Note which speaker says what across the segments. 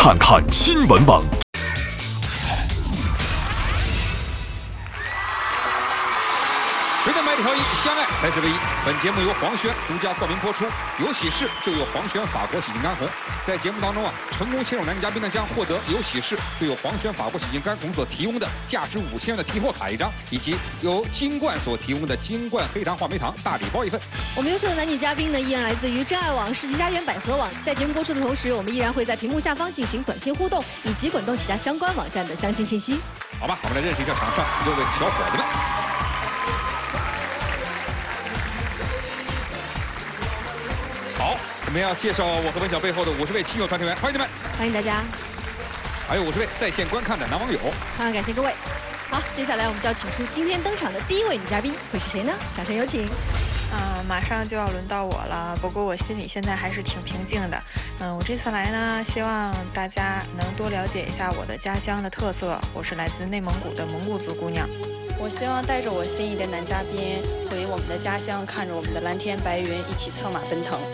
Speaker 1: 看看新闻网。
Speaker 2: 谁的买条一相爱才是唯一。本节目由黄轩独家冠名播出，有喜事就有黄轩法国洗净干红。在节目当中成功切入男嘉宾呢，将获得有喜事就有黄轩法国洗净干红所提供的价值5000元的提货卡1张，以及由金冠所提供的金冠黑糖话梅糖大礼包1份。
Speaker 3: 我们优秀的男女嘉宾呢，依然来自于真爱网、世纪佳缘、百合网。在节目播出的同时，我们依然会在屏幕下方进行短信互动，以及滚动几家相关网站的相亲信息。
Speaker 2: 好吧，我们来认识一下场上6位小伙子们。好，我们要介绍我和文晓背后的50位亲友团成员，欢迎你们！
Speaker 3: 欢迎大家，
Speaker 2: 还有50位在线观看的男网友。
Speaker 3: 非常感谢各位。好，接下来我们就要请出今天登场的第1位女嘉宾，会是谁呢？掌声有请。
Speaker 4: 马上就要轮到我了，不过我心里现在还是挺平静的。我这次来呢，希望大家能多了解一下我的家乡的特色。我是来自内蒙古的蒙古族姑娘。
Speaker 5: 我希望带着我心仪的男嘉宾回我们的家乡，看着我们的蓝天白云，一起策马奔腾。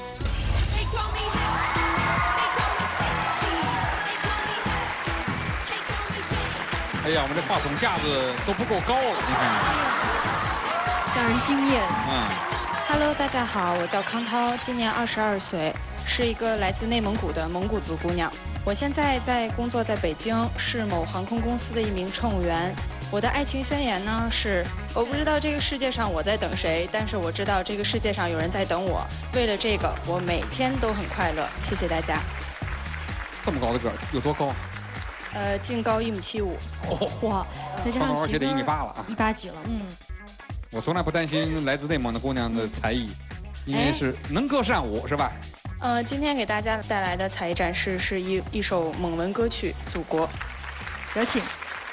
Speaker 2: 哎呀，我们这话筒架子都不够高了，你看，
Speaker 3: 让人惊艳。
Speaker 5: Hello， 大家好，我叫康涛，今年22岁，是一个来自内蒙古的蒙古族姑娘。我现在工作在北京，是某航空公司的一名乘务员。我的爱情宣言呢是：我不知道这个世界上我在等谁，但是我知道这个世界上有人在等我。为了这个，我每天都很快乐。谢谢大家。
Speaker 2: 这么高的个儿，有多高？
Speaker 5: 净高1.75米。
Speaker 3: 哇，再加上
Speaker 2: 骑得1.8米了啊
Speaker 3: ，180几了。
Speaker 2: 我从来不担心来自内蒙的姑娘的才艺，因为是能歌善舞，是吧？
Speaker 5: 今天给大家带来的才艺展示是一首蒙文歌曲《祖国》，
Speaker 3: 有请。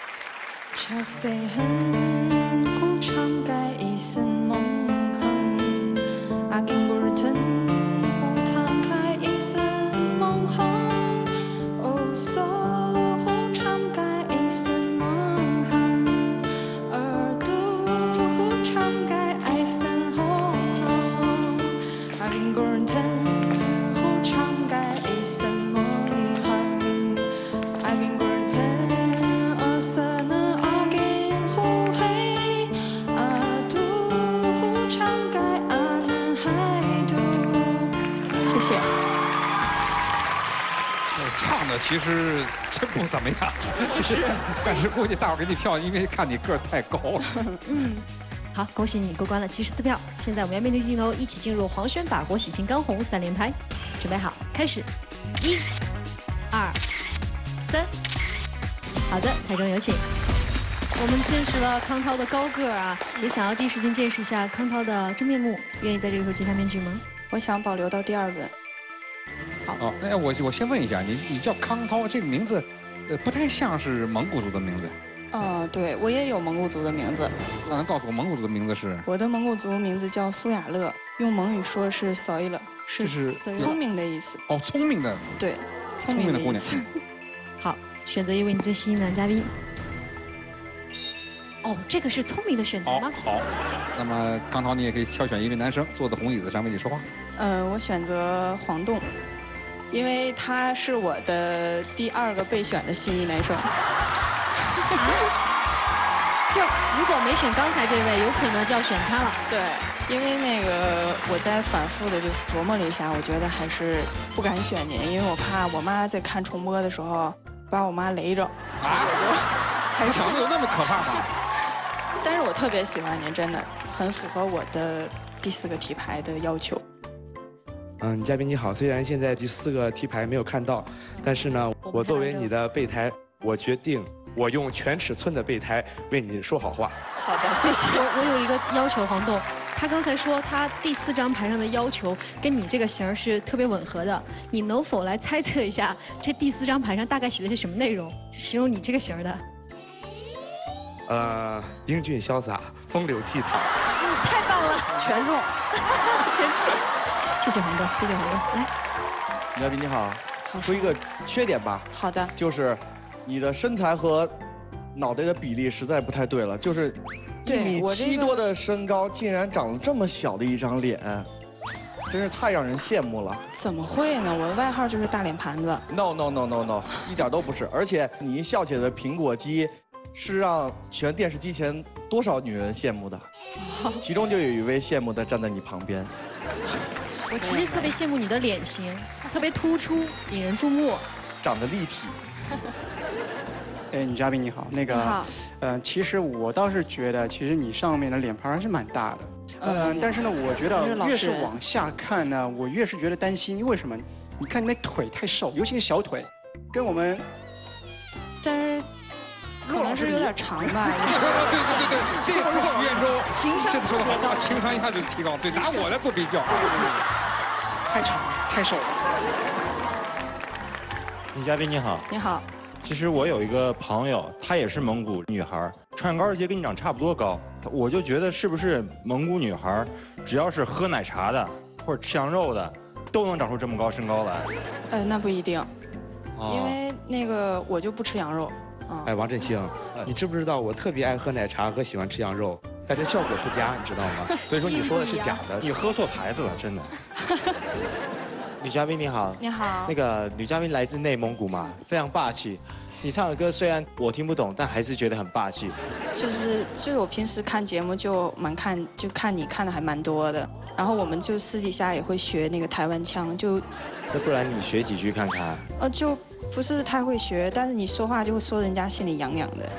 Speaker 5: 谢谢。
Speaker 2: 唱的其实真不怎么样，但是估计大伙给你票，因为看你个儿太高了。
Speaker 3: 好，恭喜你过关了74票。现在我们要面对镜头，一起进入黄轩法国喜庆干红3连拍，准备好，开始，1、2、3。好的，台中有请。我们见识了康涛的高个儿啊，也想要第一时间见识一下康涛的真面目，愿意在这个时候揭下面具吗？
Speaker 5: 我想保留到第2轮。
Speaker 3: 好，
Speaker 2: 那我先问一下，你叫康涛这个名字，不太像是蒙古族的名字。
Speaker 5: 对，我也有蒙古族的名字。
Speaker 2: 那能告诉我蒙古族的名字是？
Speaker 5: 我的蒙古族名字叫苏雅乐，用蒙语说是 Soila， 是聪明的意思。
Speaker 2: 哦，聪明的。
Speaker 5: 对，
Speaker 2: 聪明的姑娘。
Speaker 3: 好，选择一位你最心仪的男嘉宾。哦，这个是聪明的选择吗？
Speaker 2: 好，那么康涛，你也可以挑选一位男生坐在红椅子上为你说话。
Speaker 5: 我选择黄栋，因为他是我的第2个备选的心仪男生。
Speaker 3: 就如果没选刚才这位，有可能就要选他了。
Speaker 5: 对，因为那个我在反复的就琢磨了一下，我觉得还是不敢选您，因为我怕我妈在看重播的时候把我妈雷着。还是
Speaker 2: 长得有那么可怕吗？
Speaker 5: 但是我特别喜欢您，真的很符合我的第4个题牌的要求。
Speaker 6: 女嘉宾你好，虽然现在第4个题牌没有看到，但是呢，我作为你的备胎，我决定我用全尺寸的备胎为你说好话。
Speaker 5: 好的，谢谢。
Speaker 3: 我有一个要求，黄栋，他刚才说他第4张牌上的要求跟你这个型是特别吻合的，你能否来猜测一下这第4张牌上大概写了些什么内容，形容你这个型的？
Speaker 6: 英俊潇洒，风流倜傥。
Speaker 3: 太棒了，
Speaker 5: 全中，
Speaker 3: 全中。谢谢黄栋，谢谢黄栋。来，
Speaker 7: 女嘉宾你好，说一个缺点吧。
Speaker 5: 好的。
Speaker 7: 就是你的身材和脑袋的比例实在不太对了，就是1.7米多的身高，竟然长了这么小的一张脸。 真是太让人羡慕了。
Speaker 5: 怎么会呢？我的外号就是大脸盘子。
Speaker 7: No， 一点都不是。而且你一笑起来的苹果肌，是让全电视机前多少女人羡慕的，其中就有一位羡慕的站在你旁边。
Speaker 3: 我其实特别羡慕你的脸型，特别突出，引人注目，
Speaker 7: 长得立体。
Speaker 1: 女嘉宾你好，
Speaker 5: 你好。
Speaker 1: 其实我倒是觉得，其实你上面的脸盘还是蛮大的。但是呢，我觉得越是往下看呢，我越是觉得担心。因为什么？你看你那腿太瘦，尤其是小腿，跟我们，
Speaker 5: 但是可能是有点长吧。
Speaker 2: 对，这次许愿说
Speaker 3: 情商特别高，
Speaker 2: 情商一下就提高。对，拿我来做比较。
Speaker 1: 太长太瘦了。
Speaker 8: 女嘉宾你好。
Speaker 5: 你好。
Speaker 8: 其实我有一个朋友，她也是蒙古女孩，穿高跟鞋跟你长差不多高，我就觉得是不是蒙古女孩，只要是喝奶茶的或者吃羊肉的，都能长出这么高身高来？
Speaker 5: 那不一定，因为那个我就不吃羊肉。
Speaker 6: 哎，王振兴，你知不知道我特别爱喝奶茶和喜欢吃羊肉，但这效果不佳，你知道吗？所以说你说的是假的，
Speaker 8: 你喝错牌子了，真的。
Speaker 9: 女嘉宾你好，
Speaker 5: 你好。
Speaker 9: 那个女嘉宾来自内蒙古嘛，非常霸气。你唱的歌虽然我听不懂，但还是觉得很霸气。
Speaker 5: 就是我平时看节目就看你看的还蛮多的，然后我们就私底下也会学那个台湾腔，就。
Speaker 9: 那不然你学几句看看？
Speaker 5: 就不是太会学，但是你说话就会说人家心里痒痒的。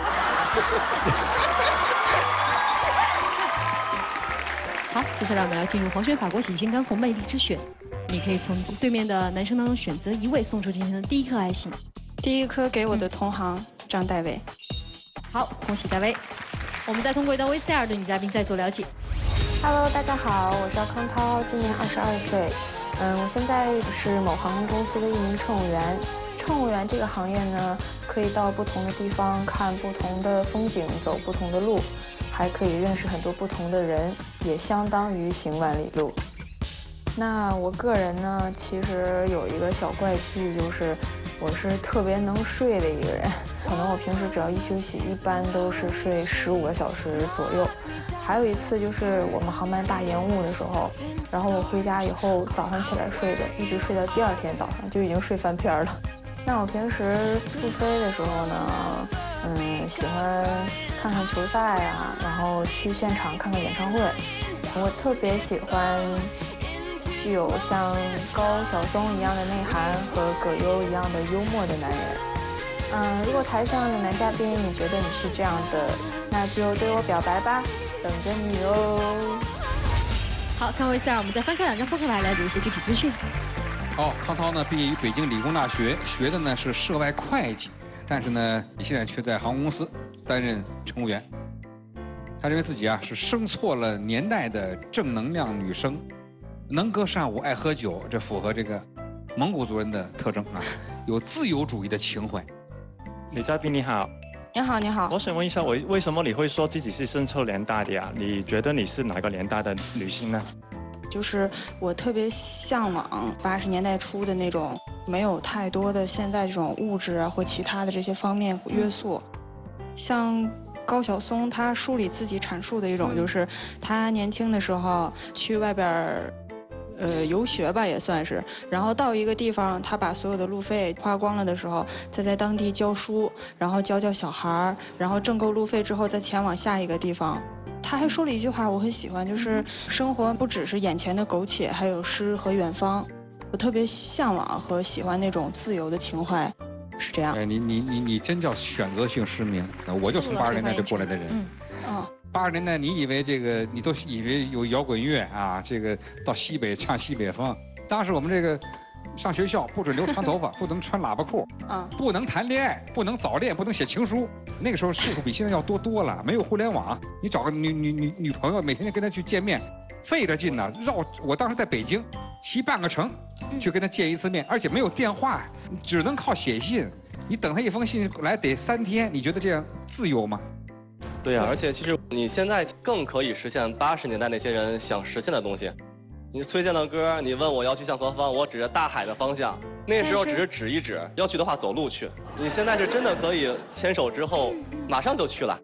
Speaker 3: 好，接下来我们要进入黄轩法国喜庆干红魅力之选。你可以从对面的男生当中选择一位，送出今天的第一颗爱心。
Speaker 5: 第一颗给我的同行张戴维。
Speaker 3: 好，恭喜戴维。我们再通过一段 VCR 对女嘉宾再做了解。
Speaker 10: Hello， 大家好，我叫康涛，今年22岁。我现在是某航空公司的一名乘务员。乘务员这个行业呢，可以到不同的地方看不同的风景，走不同的路，还可以认识很多不同的人，也相当于行万里路。那我个人呢，其实有一个小怪癖，就是我是特别能睡的一个人。可能我平时只要一休息，一般都是睡15个小时左右。还有一次就是我们航班大延误的时候，然后我回家以后早上起来睡的，一直睡到第2天早上，就已经睡翻篇了。那我平时不飞的时候呢，喜欢看看球赛啊，然后去现场看看演唱会。我特别喜欢具有像高晓松一样的内涵和葛优一样的幽默的男人。如果台上的男嘉宾你觉得你是这样的，那就对我表白吧，等着你哟。
Speaker 3: 好，看VCR，我们再翻开2张扑克牌，了解一些具体资讯。
Speaker 2: 康涛呢毕业于北京理工大学，学的呢是涉外会计，但是呢现在却在航空公司担任乘务员。他认为自己是生错了年代的正能量女生，能歌善舞，爱喝酒，这符合这个蒙古族人的特征有自由主义的情怀。
Speaker 11: 女嘉宾你好。
Speaker 5: 你好，你好。
Speaker 11: 我想问一下，为什么你会说自己是生错年代的呀？你觉得你是哪个年代的女性呢？
Speaker 5: 就是我特别向往80年代初的那种，没有太多的现在这种物质啊或其他的这些方面约束。像高晓松他书里自己阐述的一种，就是他年轻的时候去外边游学吧，也算是，然后到一个地方，他把所有的路费花光了的时候，再在当地教书，然后教小孩，然后挣够路费之后再前往下一个地方。他还说了一句话我很喜欢，就是生活不只是眼前的苟且，还有诗和远方。我特别向往和喜欢那种自由的情怀，是这样。
Speaker 2: 你真叫选择性失明，我就从80年代就过来的人。80年代你以为这个，你都以为有摇滚乐这个到西北唱西北风。当时我们这个上学校不准留长头发，不能穿喇叭裤，不能谈恋爱，不能早恋，不能写情书。那个时候束缚比现在要多了，没有互联网，你找个女朋友，每天跟她去见面，费着劲呢。我当时在北京，骑半个城去跟她见一次面，而且没有电话，只能靠写信。你等她一封信来得3天，你觉得这样自由吗？
Speaker 12: 对而且其实你现在更可以实现80年代那些人想实现的东西。你崔健的歌，你问我要去向何方，我指着大海的方向。那时候只是指一指，要去的话走路去。你现在是真的可以牵手之后马上就去了。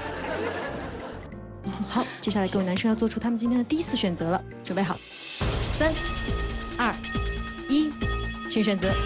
Speaker 3: 好，接下来各位男生要做出他们今天的第一次选择了，准备好。 3、2、1，请选择。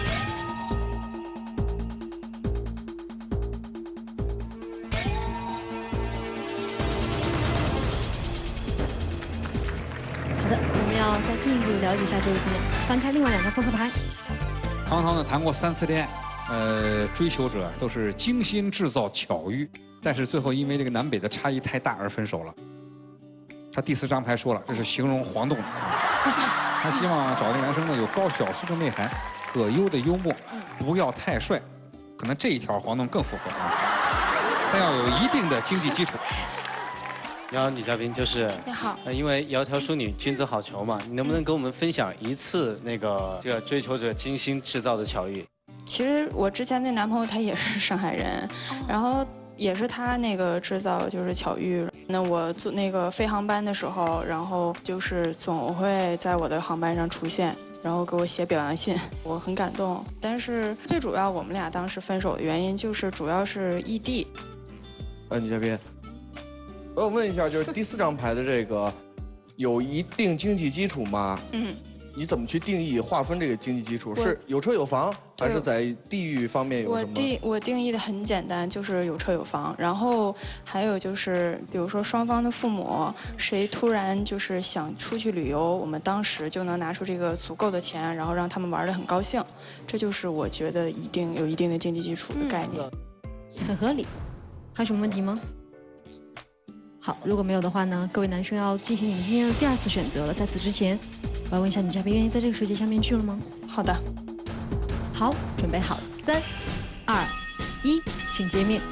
Speaker 3: 好的，我们要再进一步了解一下这位姑娘。翻开另外2张扑克牌。
Speaker 2: 康涛呢谈过3次恋爱，追求者都是精心制造巧遇，但是最后因为这个南北的差异太大而分手了。他第4张牌说了，这是形容黄栋的。他希望找这个男生呢有高小苏的内涵，葛优的幽默，不要太帅。可能这一条黄栋更符合啊，但要有一定的经济基础。
Speaker 13: 你好，女嘉宾，就是
Speaker 5: 你好，
Speaker 13: 因为窈窕淑女，君子好逑嘛，你能不能跟我们分享1次这个追求者精心制造的巧遇？
Speaker 5: 其实我之前那男朋友他也是上海人，然后也是他制造就是巧遇。那我坐飞航班的时候，然后就是总会在我的航班上出现，然后给我写表扬信，我很感动。但是最主要我们俩当时分手的原因就是主要是异地。
Speaker 7: 女嘉宾。我想问一下，就是第4张牌的这个有一定经济基础吗？你怎么去定义划分这个经济基础？是有车有房，还是在地域方面有什么？
Speaker 5: 我定义的很简单，就是有车有房。然后还有就是，比如说双方的父母谁突然就是想出去旅游，我们当时就能拿出这个足够的钱，然后让他们玩得很高兴。这就是我觉得有一定的经济基础的概念。
Speaker 3: 很合理。还有什么问题吗？好，如果没有的话呢，各位男生要进行你们今天的第2次选择了。在此之前，我要问一下女嘉宾，愿意在这个世界下面去了吗？
Speaker 5: 好的。
Speaker 3: 好，准备好，3、2、1，请揭面。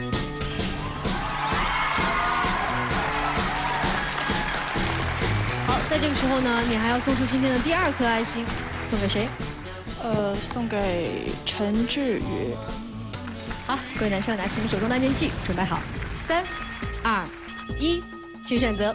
Speaker 3: 好，在这个时候呢，你还要送出今天的第2颗爱心，送给谁？
Speaker 5: 送给陈志宇。
Speaker 3: 好，各位男生拿起你们手中的按键器，准备好，3、2、1，请选择。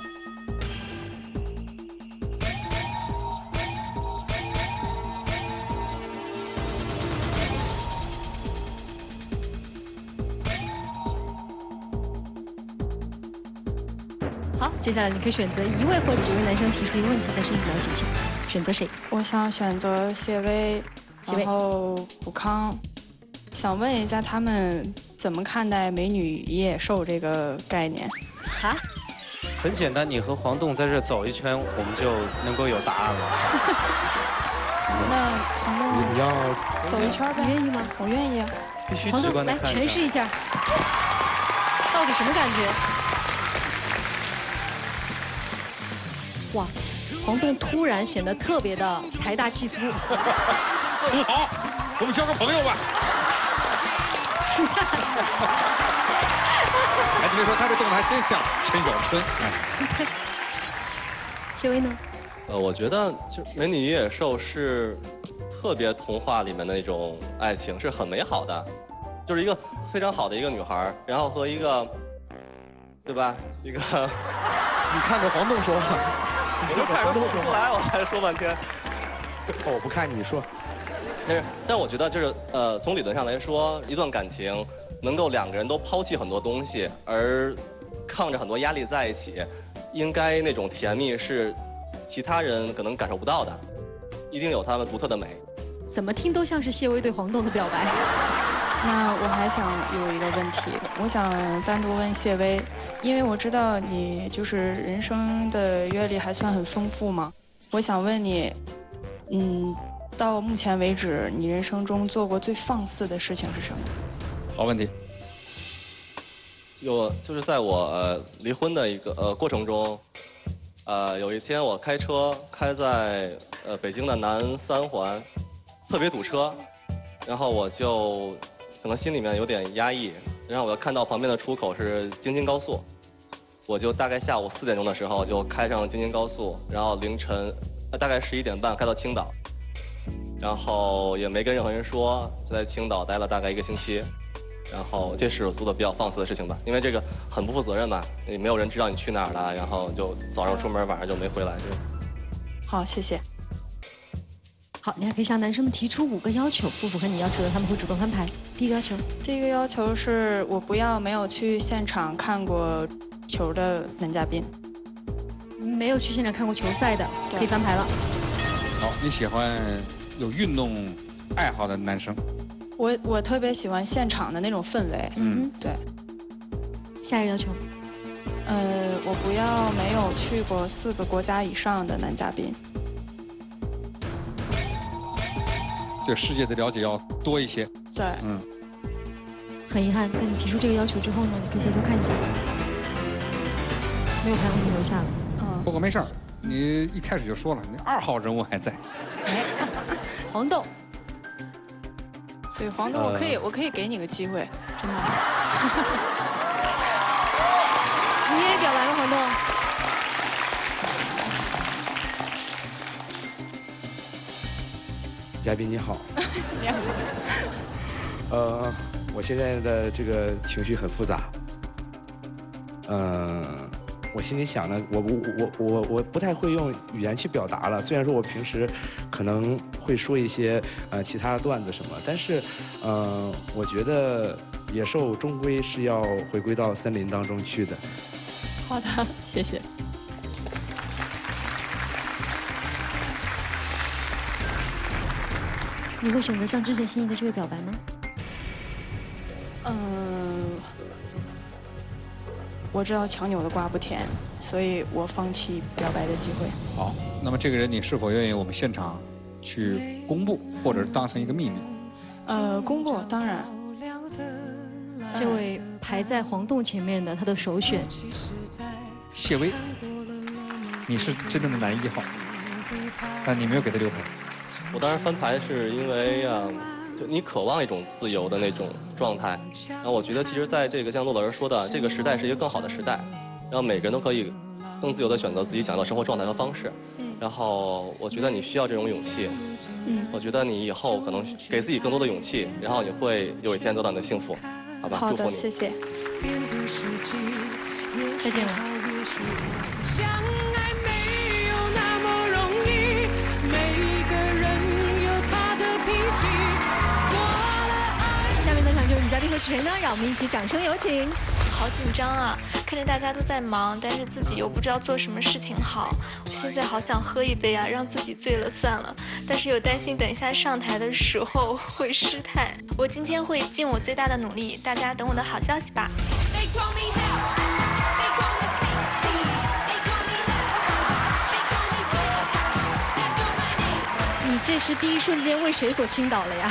Speaker 3: 好，接下来你可以选择1位或几位男生提出一个问题，再深入了解一下，选择谁？
Speaker 5: 我想选择谢薇，然后卜康，想问一下他们怎么看待美女与野兽这个概念？
Speaker 3: 啊？
Speaker 13: 很简单，你和黄栋在这走一圈，我们就能够有答案了。
Speaker 5: 那黄栋，
Speaker 6: 你要
Speaker 5: 走一圈呗？
Speaker 3: 你愿意吗？
Speaker 5: 我愿意啊。
Speaker 13: 必须
Speaker 3: 黄栋来诠释一下，到底什么感觉？哇，黄栋突然显得特别的财大气粗。
Speaker 2: 很好，我们交个朋友吧。哎，你别说，他这动作还真像陈小春。哎，
Speaker 3: 谢薇呢？
Speaker 12: 我觉得就《美女与野兽》是特别童话里面的那种爱情，是很美好的，就是一个非常好的一个女孩，然后和一个，对吧？一个，
Speaker 7: 你看着黄栋说话，
Speaker 12: 我就看着说不出来，我才说半天。
Speaker 6: 我不看你说。
Speaker 12: 但我觉得就是从理论上来说，一段感情能够2个人都抛弃很多东西，而抗着很多压力在一起，应该那种甜蜜是其他人可能感受不到的，一定有他们独特的美。
Speaker 3: 怎么听都像是谢薇对黄栋的表白。
Speaker 5: 那我还想有一个问题，我想单独问谢薇，因为我知道你就是人生的阅历还算很丰富嘛，我想问你，到目前为止，你人生中做过最放肆的事情是什么？
Speaker 12: 好问题。就是在我离婚的一个过程中，有一天我开车开在北京的南3环，特别堵车，然后我就可能心里面有点压抑，然后我看到旁边的出口是京津高速，我就大概下午4点钟的时候就开上京津高速，然后凌晨大概11点半开到青岛。然后也没跟任何人说，就在青岛待了大概1个星期，然后这是我做的比较放肆的事情吧，因为这个很不负责任嘛，也没有人知道你去哪儿了，然后就早上出门，晚上就没回来。
Speaker 5: 好，谢谢。
Speaker 3: 好，你还可以向男生们提出5个要求，不符合你要求的，他们会主动翻牌。第1个要求，
Speaker 5: 第1个要求是我不要没有去现场看过球的男嘉宾。
Speaker 3: 没有去现场看过球赛的，可以翻牌了。
Speaker 2: 好，你喜欢有运动爱好的男生？
Speaker 5: 我特别喜欢现场的那种氛围。对。
Speaker 3: 下一个要求？
Speaker 5: 我不要没有去过4个国家以上的男嘉宾。
Speaker 2: 对世界的了解要多一些。
Speaker 5: 对。
Speaker 3: 很遗憾，在你提出这个要求之后呢，你可以回头看一下，没有排名留下了。
Speaker 2: 不过没事儿，你一开始就说了，你2号人物还在。
Speaker 3: 黄豆。
Speaker 5: 对，黄豆，我可以给你个机会，真的。
Speaker 3: 你也表白了，黄豆。
Speaker 6: 嘉宾你好。
Speaker 5: 你好。
Speaker 6: 我现在的这个情绪很复杂。我心里想呢，我不太会用语言去表达了。虽然说我平时可能会说一些其他的段子什么，但是我觉得野兽终归是要回归到森林当中去的。
Speaker 5: 好的，谢谢。
Speaker 3: 你会选择向之前心仪的这位表白吗？
Speaker 5: 我知道强扭的瓜不甜，所以我放弃表白的机会。
Speaker 2: 好，那么这个人你是否愿意我们现场去公布，或者当成一个秘密？
Speaker 5: 公布当然。
Speaker 3: 这位排在黄洞前面的他的首选，
Speaker 2: 谢薇，你是真正的男1号，但你没有给他6分。
Speaker 12: 我当时翻牌是因为就你渴望一种自由的那种状态，然后我觉得其实在这个像骆老师说的，这个时代是一个更好的时代，然后每个人都可以更自由地选择自己想要的生活状态和方式。然后我觉得你需要这种勇气。我觉得你以后可能给自己更多的勇气，然后你会有一天得到你的幸福，好吧？祝福你。
Speaker 5: 谢谢。
Speaker 3: 再见了。就是女嘉宾会是谁呢？让我们一起掌声有请。
Speaker 14: 好紧张啊，看着大家都在忙，但是自己又不知道做什么事情好。我现在好想喝一杯啊，让自己醉了算了，但是又担心等一下上台的时候会失态。我今天会尽我最大的努力，大家等我的好消息吧。
Speaker 3: 你这是第一瞬间为谁所倾倒了呀？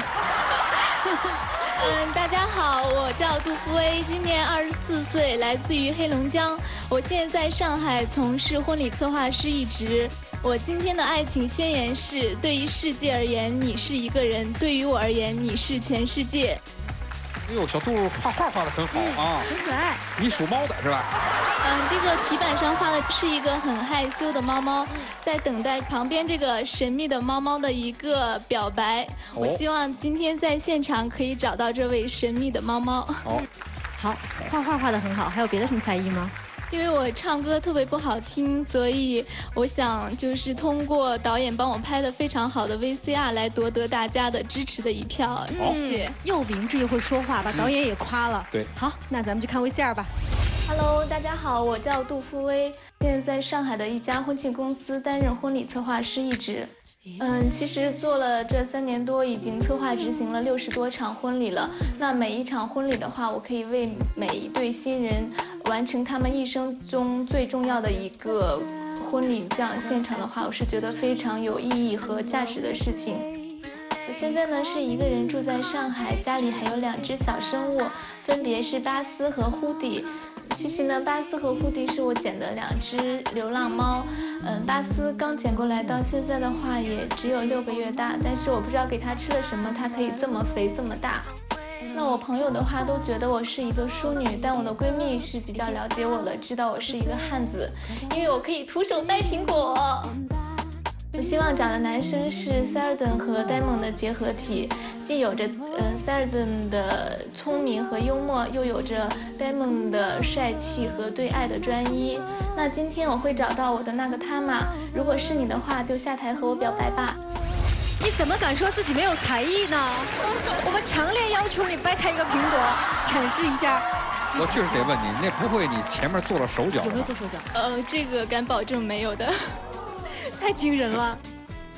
Speaker 14: 大家好，我叫杜福威，今年24岁，来自于黑龙江。我现在在上海从事婚礼策划师一职。我今天的爱情宣言是：对于世界而言，你是一个人；对于我而言，你是全世界。
Speaker 2: 哎呦，小杜画画画得很好啊，
Speaker 3: 很可爱。
Speaker 2: 你属猫的是吧？
Speaker 14: 这个题板上画的是一个很害羞的猫猫，在等待旁边这个神秘的猫猫的一个表白。我希望今天在现场可以找到这位神秘的猫猫。
Speaker 3: 好，画画画得很好，还有别的什么才艺吗？
Speaker 14: 因为我唱歌特别不好听，所以我想就是通过导演帮我拍的非常好的 VCR 来夺得大家的支持的一票，谢谢。
Speaker 3: 又明智又会说话，把导演也夸了。
Speaker 2: 对，
Speaker 3: 好，那咱们就看 VCR 吧。
Speaker 14: Hello， 大家好，我叫杜富威，现在在上海的一家婚庆公司担任婚礼策划师一职。其实做了这3年多，已经策划执行了60多场婚礼了。那每一场婚礼的话，我可以为每一对新人完成他们一生中最重要的一个婚礼。这样现场的话，我是觉得非常有意义和价值的事情。我现在呢是一个人住在上海，家里还有2只小生物，分别是巴斯和呼迪。其实呢，巴斯和呼迪是我捡的2只流浪猫。巴斯刚捡过来到现在的话也只有6个月大，但是我不知道给它吃了什么，它可以这么肥这么大。那我朋友的话都觉得我是一个淑女，但我的闺蜜是比较了解我的，知道我是一个汉子，因为我可以徒手掰苹果。我希望找的男生是 Sarden 和 Damon 的结合体，既有着Sarden 的聪明和幽默，又有着 Damon 的帅气和对爱的专一。那今天我会找到我的那个他嘛？如果是你的话，就下台和我表白吧。
Speaker 3: 你怎么敢说自己没有才艺呢？我们强烈要求你掰开一个苹果，展示一下。
Speaker 2: 我确实得问你，那不会你前面做了手脚？
Speaker 3: 有没有做手脚？
Speaker 14: 这个敢保证没有的。
Speaker 3: 太惊人了。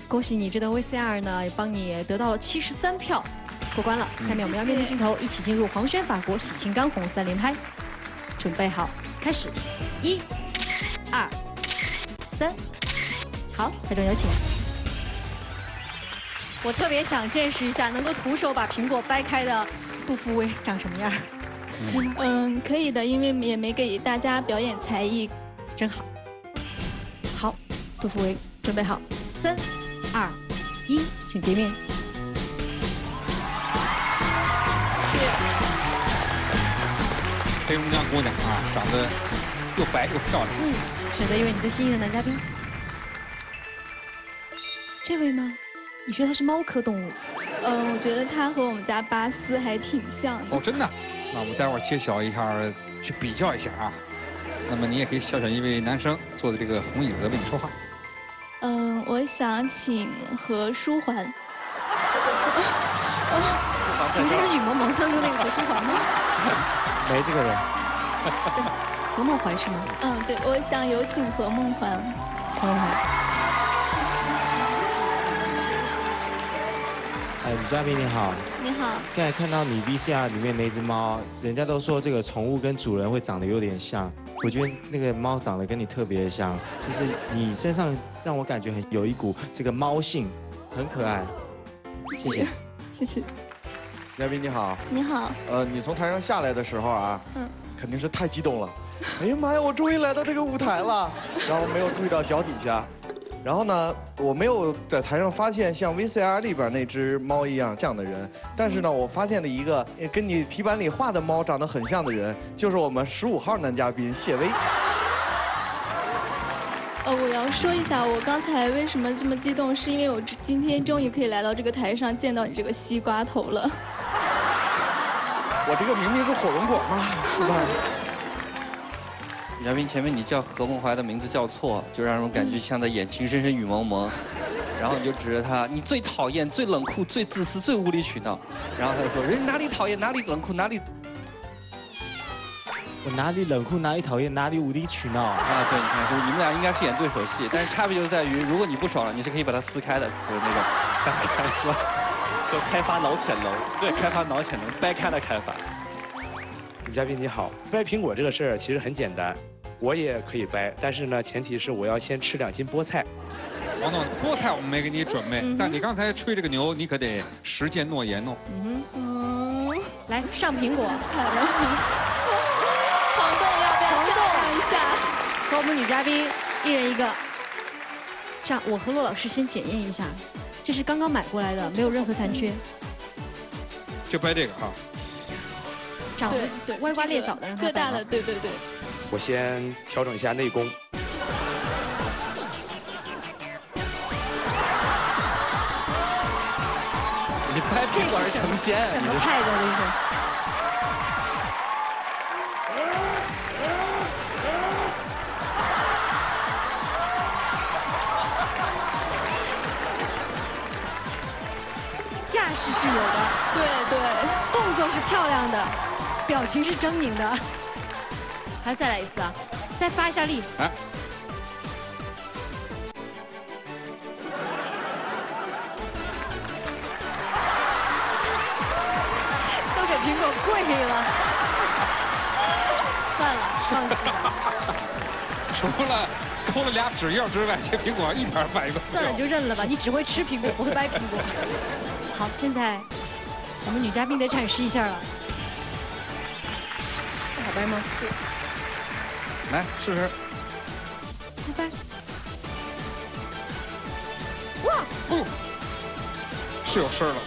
Speaker 3: 恭喜你，这段 VCR 呢也帮你得到了73票，过关了。下面我们要面对镜头，一起进入黄轩法国喜庆干红3连拍，准备好，开始，1、2、3，好，台中有请。我特别想见识一下能够徒手把苹果掰开的杜富威长什么样。
Speaker 15: 可以的，因为也没给大家表演才艺，
Speaker 3: 真好。好，杜富威准备好，3、2、1，请揭面。
Speaker 2: 黑龙江姑娘啊，长得又白又漂亮。
Speaker 3: 选择一位你最心仪的男嘉宾。这位吗？你觉得他是猫科动物？
Speaker 15: 我觉得他和我们家巴斯还挺像的。
Speaker 2: 哦，真的？那我们待会儿揭晓一下，去比较一下啊。那么你也可以挑选一位男生坐在这个红椅子为你说话。
Speaker 15: 我想请何书桓。
Speaker 3: 情深雨蒙蒙当中那个何书桓吗？
Speaker 9: 没这个人。
Speaker 3: 何梦怀是吗？
Speaker 15: 对，我想有请何梦怀。
Speaker 9: 女嘉宾你好。
Speaker 15: 你好。
Speaker 9: 刚才看到你 VCR 里面那只猫，人家都说这个宠物跟主人会长得有点像，我觉得那个猫长得跟你特别像，就是你身上让我感觉有一股这个猫性，很可爱。谢谢。
Speaker 15: 谢谢。
Speaker 7: 嘉宾你好。
Speaker 15: 你好。
Speaker 7: 你从台上下来的时候啊，肯定是太激动了。哎呀妈呀，我终于来到这个舞台了，然后没有注意到脚底下。然后呢，我没有在台上发现像 VCR 里边那只猫一样像的人，但是呢，我发现了一个跟你题板里画的猫长得很像的人，就是我们15号男嘉宾谢薇。
Speaker 15: 我要说一下，我刚才为什么这么激动，是因为我今天终于可以来到这个台上见到你这个西瓜头了。
Speaker 7: 我这个明明是火龙果嘛，是吧？
Speaker 16: 女嘉宾前面你叫何梦怀的名字叫错，就让人感觉像在演《情深深雨蒙蒙》，然后你就指着他，你最讨厌、最冷酷、最自私、最无理取闹，然后他就说人哪里讨厌哪里冷酷哪里，
Speaker 9: 我哪里冷酷哪里讨厌哪里无理取闹啊！
Speaker 16: 对，你看，就是你们俩应该是演对手戏，但是差别就在于，如果你不爽了，你是可以把它撕开的，就是那种掰开是吧？
Speaker 12: 就开发脑潜能，
Speaker 16: 对，开发脑潜能，掰开的开发。
Speaker 6: 女嘉宾你好，掰苹果这个事儿其实很简单，我也可以掰，但是呢，前提是我要先吃2斤菠菜。
Speaker 2: 王总，菠菜我们没给你准备，但你刚才吹这个牛，你可得实践诺言哦。
Speaker 3: 来上苹果。
Speaker 15: 黄豆要不要动一下？
Speaker 3: 和我们女嘉宾一人一个。这样，我和骆老师先检验一下，这是刚刚买过来的，没有任何残缺。
Speaker 2: 就掰这个哈。
Speaker 3: 长得歪瓜裂枣的，让它
Speaker 15: 个大的，对。
Speaker 6: 我先调整一下内功。
Speaker 16: 你掰苹果是成仙，
Speaker 3: 什么态度这是？架势是有的，
Speaker 15: 对，
Speaker 3: 动作是漂亮的，表情是狰狞的。还再来一次啊！再发一下力。
Speaker 2: 哎。
Speaker 3: 都给苹果跪了。算了，放弃吧。
Speaker 2: 除了抠了俩指印之外，这苹果一点反应都没有。
Speaker 3: 算了，就认了吧。你只会吃苹果，不会掰苹果。好，现在我们女嘉宾得展示一下了。这好掰吗？
Speaker 2: 来试试。
Speaker 3: 掰。哇！
Speaker 2: 哦，是有声了。